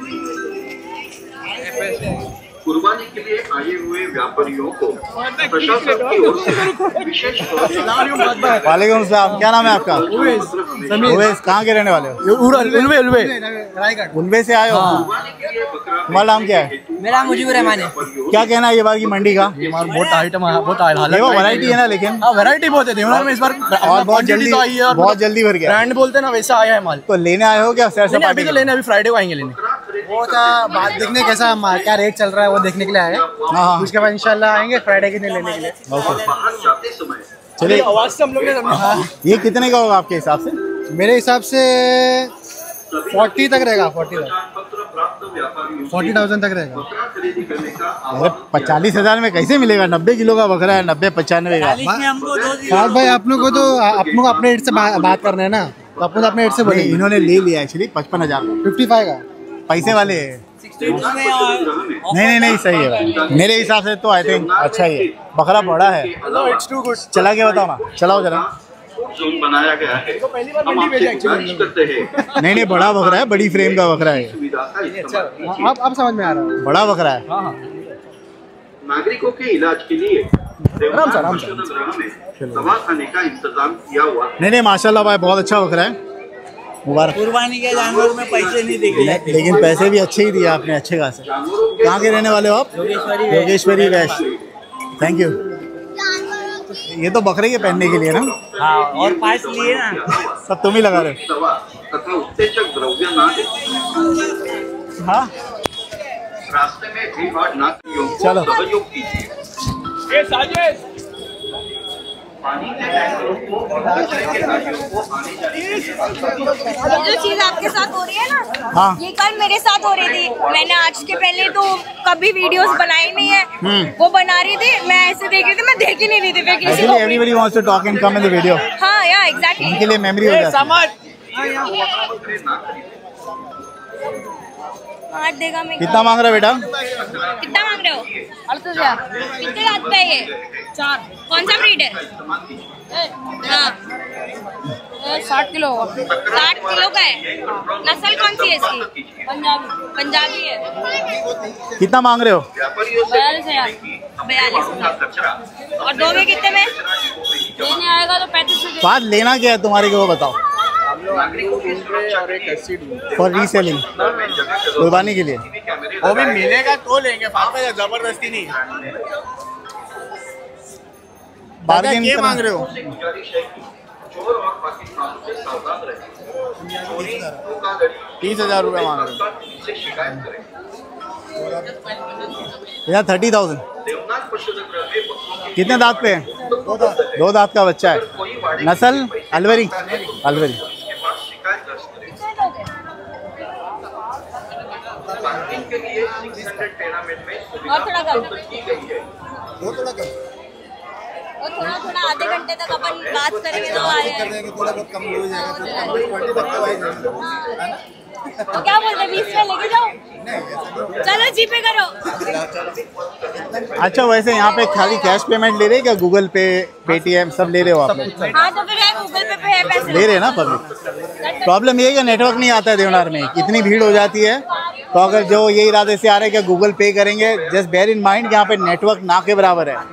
कुर्बानी के लिए आए हुए व्यापारियों को प्रशासन की ओर से विशेष वालेकुम सलाम। क्या नाम है आपका? उवैस। कहाँ के रहने वाले हो? उल्वे उल्वे उल्वे से आए हो? तुम्हारा नाम क्या है? मेरा मुजीबुर रहमान है। क्या कहना है ये बार की मंडी का? बहुत आइटम बहुत हालत देखो वैरायटी है ना, लेकिन वैरायटी बहुत है देवनार में इस बार। और बहुत जल्दी आई है, बहुत जल्दी भर गया। ब्रांड बोलते हैं ना वैसा आया है माल। तो लेने आए हो क्या? सैर अभी तो लेने, अभी फ्राइडे को आएंगे लेने। वो था बात देखने कैसा क्या रेट चल रहा है वो देखने के लिए आया। हाँ उसके बाद इंशाल्लाह आएंगे फ्राइडे के दिन लेने के लिए। चलिए आवाज से हम लोग ने ये कितने का होगा आपके हिसाब से? मेरे हिसाब से फोर्टी तक रहेगा, फोर्टी तक फोर्टी थाउजेंड तक रहेगा। अरे पचालीस हजार में कैसे मिलेगा? नब्बे किलो का बकरा है, नब्बे पचानवे का। साहब भाई आप लोग को तो आप लोग अपने रेट से बा, बात करना है ना, तो अपन अपने रेट से बोले। इन्होंने ले लिया एक्चुअली पचपन हजार का, फिफ्टी फाइव का पैसे वाले। नहीं नहीं नहीं सही है भाई। मेरे हिसाब से तो आई थिंक अच्छा ही है। बकरा बड़ा है। चला के बताओ ना, चलाओ जरा। जोन बनाया गया है। हम आपसे गुजारिश करते हैं नहीं नहीं बड़ा बकरा है, बड़ी फ्रेम का बकरा है। सुविधा का इस्तेमाल अब अब समझ में आ रहा है, बड़ा बकरा है। नागरिकों के इलाज के लिए देवनार पशुधन में दवाखाने का इंतजाम किया हुआ। नहीं नहीं माशाल्लाह भाई बहुत अच्छा बकरा है, मुबारक। कुर्बानी के जानवर में पैसे नहीं देंगे, लेकिन पैसे भी अच्छे ही दिए आपने, अच्छे खासे। कहाँ के रहने वाले हो आप? योगेश्वरी वैश्य। Thank you. ये तो बकरे के पहनने के लिए ना? हाँ, और पास लिए ना, सब तुम ही लगा रहे हो। दवा तथा उत्तेजक द्रव्य ना दें। हाँ रास्ते में भीड़ भाड़ ना चलो। सहयोग कीजिए। पानी के टैंकरों को और कचरे के गाड़ियों को आने जाने के लिए जो चीज आपके साथ हो रही है ना, हाँ। ये कल मेरे साथ हो रही थी। मैंने आज के पहले तो कभी वीडियोस बनाई नहीं है, वो बना रही थी, मैं ऐसे देख रही थी, मैं देख ही नहीं रही थी मैं किसी को। Everybody wants to talk and come in the video. हाँ या एग्जैक्टली, उनके लिए मेमोरी हो जाती है। आठ देगा मैं। कितना मांग रहा है बेटा? कितना मांग रहे हो? अड़तीस हजार। कितने दांत पे है ये? चार। कौन सा ब्रीड है? हाँ साठ किलो होगा। साठ किलो का है। नस्ल कौन सी है इसकी? पंजाबी। पंजाबी है। कितना मांग रहे हो? बयालीस हजार। बयालीस हजार। और दो में कितने में? लेने आएगा तो पैंतीस। बात लेना क्या है तुम्हारे को वो बताओ। फॉर रीसेलिंग, कुर्बानी के लिए। वो भी मिलेगा तो लेंगे, जबरदस्ती नहीं। बार्गेन क्या मांग रहे हो? तीस हजार रुपये मांग रहे हो। या थर्टी थाउजेंड। देवनार पशुधन कितने दांत पे है? दो दांत का बच्चा है। नस्ल अलवरी। अलवरी और थोड़ा कम और थोड़ा थोड़ा आधे घंटे तक अपन बात करेंगे तो थोड़ा बहुत कम हो जाएगा। तो क्या बोलते हैं बीस में लेके जाओ, चलो जीपे करो। अच्छा वैसे यहाँ पे खाली कैश पेमेंट ले रहे हैं क्या? गूगल पे पेटीएम सब ले रहे हो आप लोग? हाँ तो फिर गूगल पे पे है पैसे ले रहे हैं ना पब्लिक। प्रॉब्लम ये है कि नेटवर्क नहीं आता है देवनार में, इतनी भीड़ हो जाती है। तो अगर जो ये इरादे से आ रहे हैं कि गूगल पे करेंगे, जस्ट बेयर इन माइंड यहाँ पे नेटवर्क ना के बराबर है।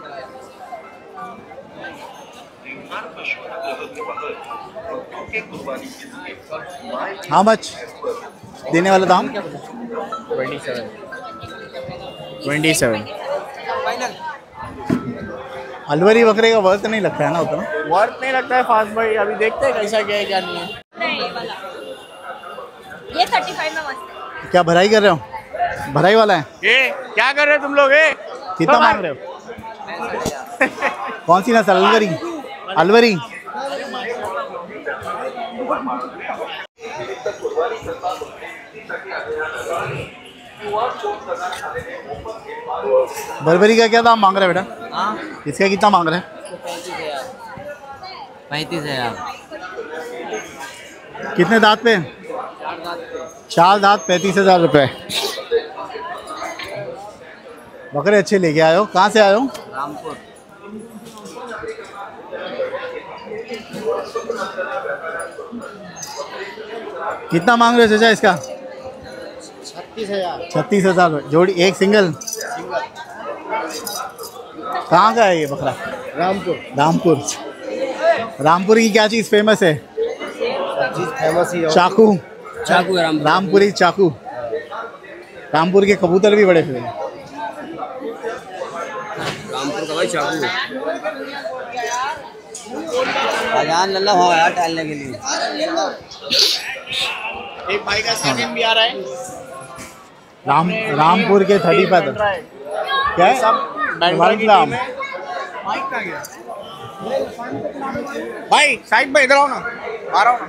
हाउ मच देने वाला दाम? Twenty seven twenty seven Alwari बकरे का वर्थ नहीं लगता है ना उतना? वर्थ नहीं लगता है फास्ट भाई। अभी देखते हैं कैसा क्या है क्या नहीं है। नहीं ये वाला ये थर्टी फाइव में मस्त है। क्या भराई कर रहे हो? भराई वाला है ये क्या कर रहे हो तुम लोग? ये कितना मांग रहे हो? कौन सी नस्ल? अलवरी। अलवरी बर्बरी का क्या दाम मांग रहे हैं बेटा? हाँ इसका कितना मांग रहे हैं? पैंतीस हजार। कितने दांत पे? चार दांत पैंतीस हजार रुपये। बकरे अच्छे लेके आए हो। कहाँ से आए हो? रामपुर। कितना मांग रहे हो चाचा इसका? छत्तीस हजार छत्तीस हजार जोड़ी। एक सिंगल? कहाँ का है ये बकरा? रामपुर। रामपुर। रामपुर की क्या चीज़ फेमस है? चीज फेमस ही है चाकू। चाकू रामपुर। रामपुरी चाकू। रामपुर के कबूतर भी बड़े फेमस। रामपुर का भाई चाकू अजान लल्ला हो गया टालने के लिए। एक भाई का सेकंड भी आ रहा है। राम रामपुर के थर्टी पैदल क्या है? वालेकुम भाई साइड में इधर आओ ना, आ रहा हूँ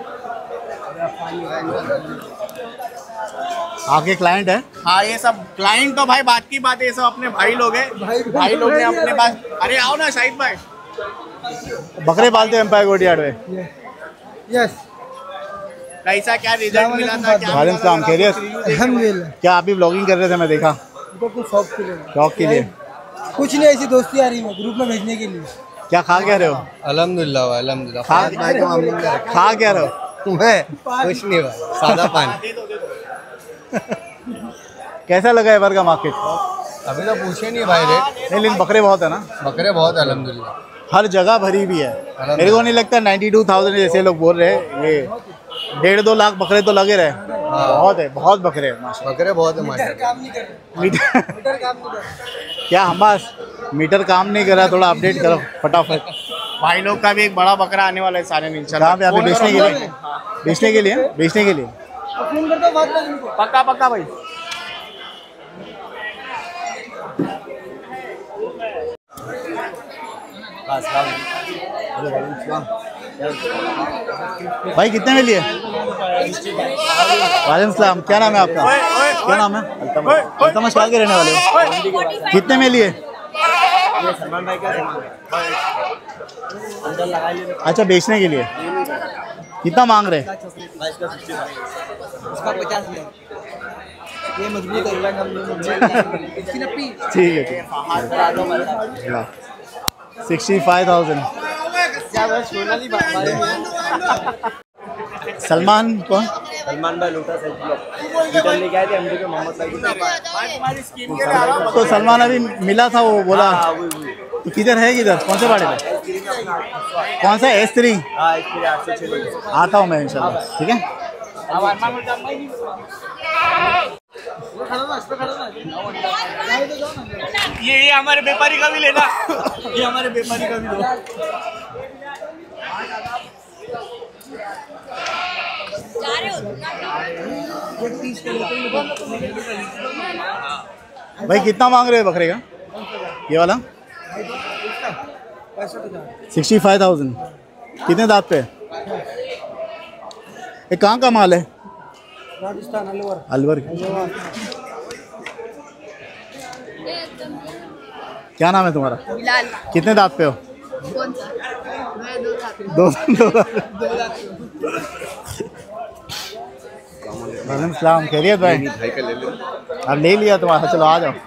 ना। आगे क्लाइंट है? हाँ ये सब क्लाइंट तो भाई बात की बात है, ये सब अपने भाई लोग हैं। भाई, भाई लोग ने अपने पास। अरे आओ ना शाहिद भाई। बकरे पालते हैं एम्पायर गोटियाड में? यस। कैसा क्या रिजल्ट मिला था? क्या वालेकुम सलाम, खैरियत? अल्हम्दुलिल्लाह। क्या आप भी ब्लॉगिंग कर रहे थे? मैं देखा। तो कुछ शौक के लिए शौक के लिए? कुछ नहीं, ऐसी दोस्ती आ रही है ग्रुप में भेजने के लिए। क्या खा क्या रहे हो? अल्हम्दुलिल्लाह अल्हम्दुलिल्लाह। खा खा क्या रहे हो? मैं कुछ नहीं भाई, सादा पानी। कैसा लगा है बार का मार्केट? अभी तो पूछे नहीं भाई रेट। नहीं लेकिन बकरे बहुत है ना? बकरे बहुत है अल्हम्दुलिल्लाह। हर जगह भरी भी है। मेरे को नहीं लगता नाइन्टी टू थाउजेंड जैसे लोग बोल रहे हैं। ये डेढ़ दो लाख बकरे तो लगे रहे। बहुत है, बहुत बकरे हैं माशाल्लाह। बकरे बहुत है माशाल्लाह। मीटर क्या हमास मीटर काम नहीं कर रहा? थोड़ा अपडेट करो फटाफट। भाई लोग का भी एक बड़ा बकरा आने वाला है सारे में इंशाल्लाह। कहाँ पे? अभी बेचने के लिए? बेचने के लिए? बेचने के लिए? पक्का पक्का भाई। भाई कितने में लिए? वालेकुम सलाम। क्या नाम है आपका? क्या नाम है? अल्तमश के रहने वाले हो? कितने में लिए? अच्छा बेचने के लिए। कितना मांग रहे? ये मजबूत है। ठीक है सिक्सटी फाइव थाउजेंड। सलमान कौन? सलमान भाई लोटा से लेके आए थे एमडी के मोहम्मद साहब। तो सलमान अभी मिला था, वो बोला तो किधर है? किधर कौन से बाड़े पे? कौन सा? S three. आता हूँ मैं इंशाल्लाह। ठीक है ये ये हमारे व्यापारी का भी लेना। ये हमारे व्यापारी का भी दो। भाई कितना मांग रहे हो बकरे का? ये वाला सिक्सटी फाइव थाउजेंड कितने दांत पे? ये कहाँ का माल है? राजस्थान अलवर। अलवर। क्या नाम है तुम्हारा? बिलाल। कितने दांत पे हो? कौन सा? मैं दो दांत। दो दो दांत। सलाम, खैरियत भाई? अब ले लिया तुम्हारा, चलो आ जाओ।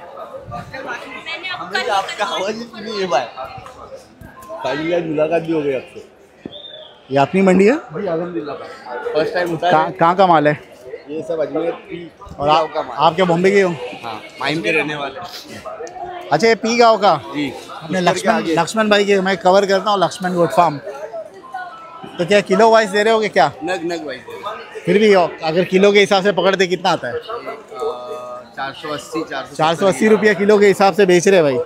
आपका आवाज नहीं है भाई, मुलाकात भी हो गई आपसे। ये अपनी मंडी है? फर्स्ट टाइम होता है। कहाँ का माल है ये? सब अजमेर पी और आप का माल। आप क्या बॉम्बे के हो? हाँ, माइम के रहने वाले। अच्छा, ये पी गाँव का जी। अपने लक्ष्मण लक्ष्मण भाई के मैं कवर करता हूँ, लक्ष्मण गोट फार्म। तो क्या किलो वाइज दे रहे हो कि क्या? नग नग वाइज। फिर भी हो, अगर किलो के हिसाब से पकड़ते कितना आता है? चार सौ अस्सी चार सौ अस्सी रुपया किलो के हिसाब से बेच रहे भाई।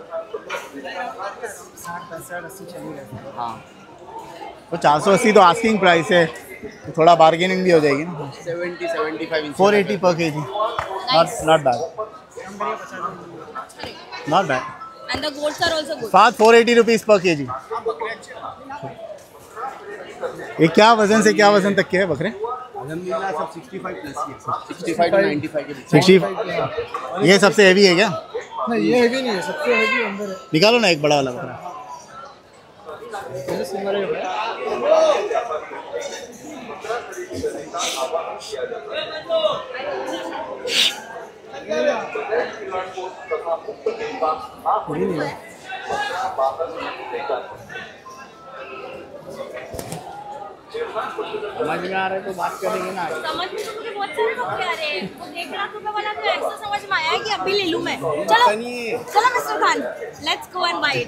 हाँ, तो चार सौ अस्सी तो आस्किंग प्राइस है, तो थोड़ा बार्गेनिंग भी हो जाएगी ना। Seventy seventy five four eighty पर K G. Not not bad, not bad. And the goats are also good. सात फोर एटी रुपीज़ पर के जी। ये क्या वजन से क्या वजन तक के है बकरे? अल्हम्दुलिल्लाह सब सिक्सटी फाइव प्लस के, sixty five to ninety five के बीच। सिक्सटी। ये सबसे हैवी है क्या? नहीं, ये हैवी नहीं है, सबसे हैवी अंदर है। निकालो ना एक बड़ा वाला बकरा। समझ में आ रहा है तो बात करेंगे ना। समझ में तो मुझे बहुत सारे बकरे आ रहे हैं। वो एक लाख रुपए वाला तो ऐसा समझ में आया है कि अभी ले लूं मैं। चलो चलो mister Khan, let's go and buy it.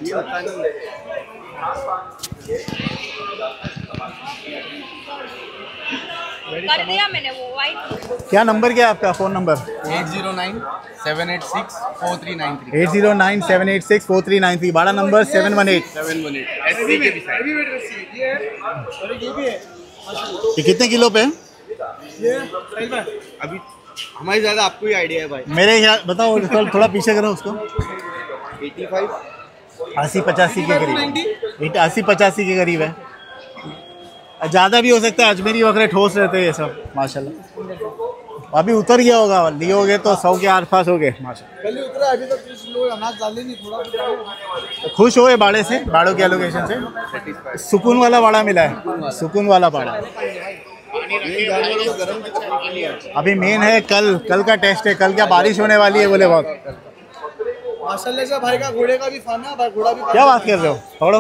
कर दिया मैंने वो वाइट। क्या नंबर क्या है आपका? Phone number? Eight zero nine seven eight six four three nine three. Eight zero nine seven eight six four three nine three. बड़ा number seven one eight seven one eight S C के भी साइड। ये कितने किलो पे है? अभी हमारी ज़्यादा आपको ही आइडिया है भाई। मेरे ख्याल बताओ, थोड़ा थोड़ा पीछे करो उसको। एटी फाइव अस्सी पचासी के करीब, अस्सी पचासी के करीब है। ज़्यादा भी हो सकता है, अजमेरी वगैरह ठोस रहते हैं ये सब माशाल्लाह। अभी उतर गया होगा, लियोगे तो सौ के आस पास हो गए माशाल्लाह। पहले उतरा, अभी तक कुछ लोग अनाज डाले नहीं, थोड़ा तो खुश हुए बाड़े से, बाड़ों के एलोकेशन से? सुकून वाला बाड़ा मिला है, सुकून वाला बाड़ा। अभी मेन है कल, कल का टेस्ट है। कल क्या बारिश होने वाली है बोले बहुत माशाल्लाह से। भाई का घोड़े का भी फार्म है, घोड़ा भी। क्या बात कर रहे हो? छोड़ो।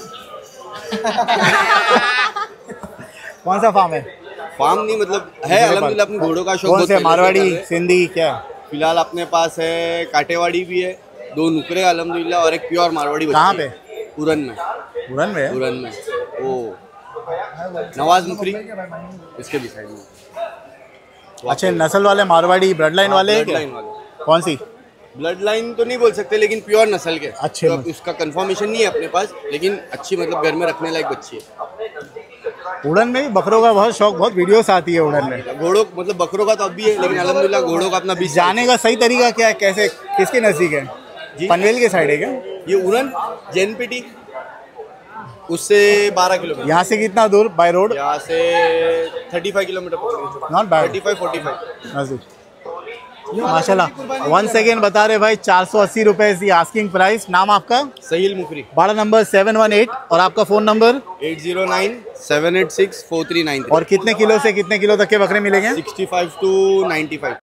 कौन सा फार्म है? फार्म नहीं मतलब है अल्हम्दुलिल्लाह, अपने घोड़ों का शौक। कौन से? मारवाड़ी, सिंधी, क्या? फिलहाल अपने पास है काटेवाड़ी भी है, दो नुकरे अल्हम्दुलिल्लाह, और एक प्योर मारवाड़ी। कहाँ पे? उरन में। उरन में? उरन में वो नवाज मुखरी, इसके भी साइड में। अच्छे नस्ल वाले मारवाड़ी, ब्लड लाइन वाले? ब्लड लाइन वाले। कौन सी? ब्लड लाइन तो नहीं बोल सकते, लेकिन प्योर नस्ल के अच्छे। तो उसका कंफर्मेशन नहीं है अपने पास, लेकिन अच्छी मतलब घर में रखने लायक बच्ची है। उड़न में भी बकरों का बहुत शौक, बहुत वीडियोस आती है उड़न में। घोड़ों मतलब बकरों का तो अब भी है, लेकिन अल्हम्दुलिल्लाह घोड़ों का अपना बीस। जाने का सही तरीका क्या है? कैसे, किसके नज़दीक है? पनवेल के साइड है क्या ये उड़न? जैनपीटी, उससे बारह किलोमीटर। यहाँ से कितना दूर बाय रोड? यहाँ से thirty five kilometre. Not bad, thirty five forty five नजदीक माशाल्लाह। वन सेकेंड बता रहे भाई, चार सौ अस्सी रुपए इस आस्किंग प्राइस। नाम आपका? सहील मुखरी। बड़ा नंबर सेवन वन एट। और आपका phone number? Eight zero nine seven eight six four three nine. और कितने किलो से कितने किलो तक के बकरे मिलेंगे? Sixty five to ninety five.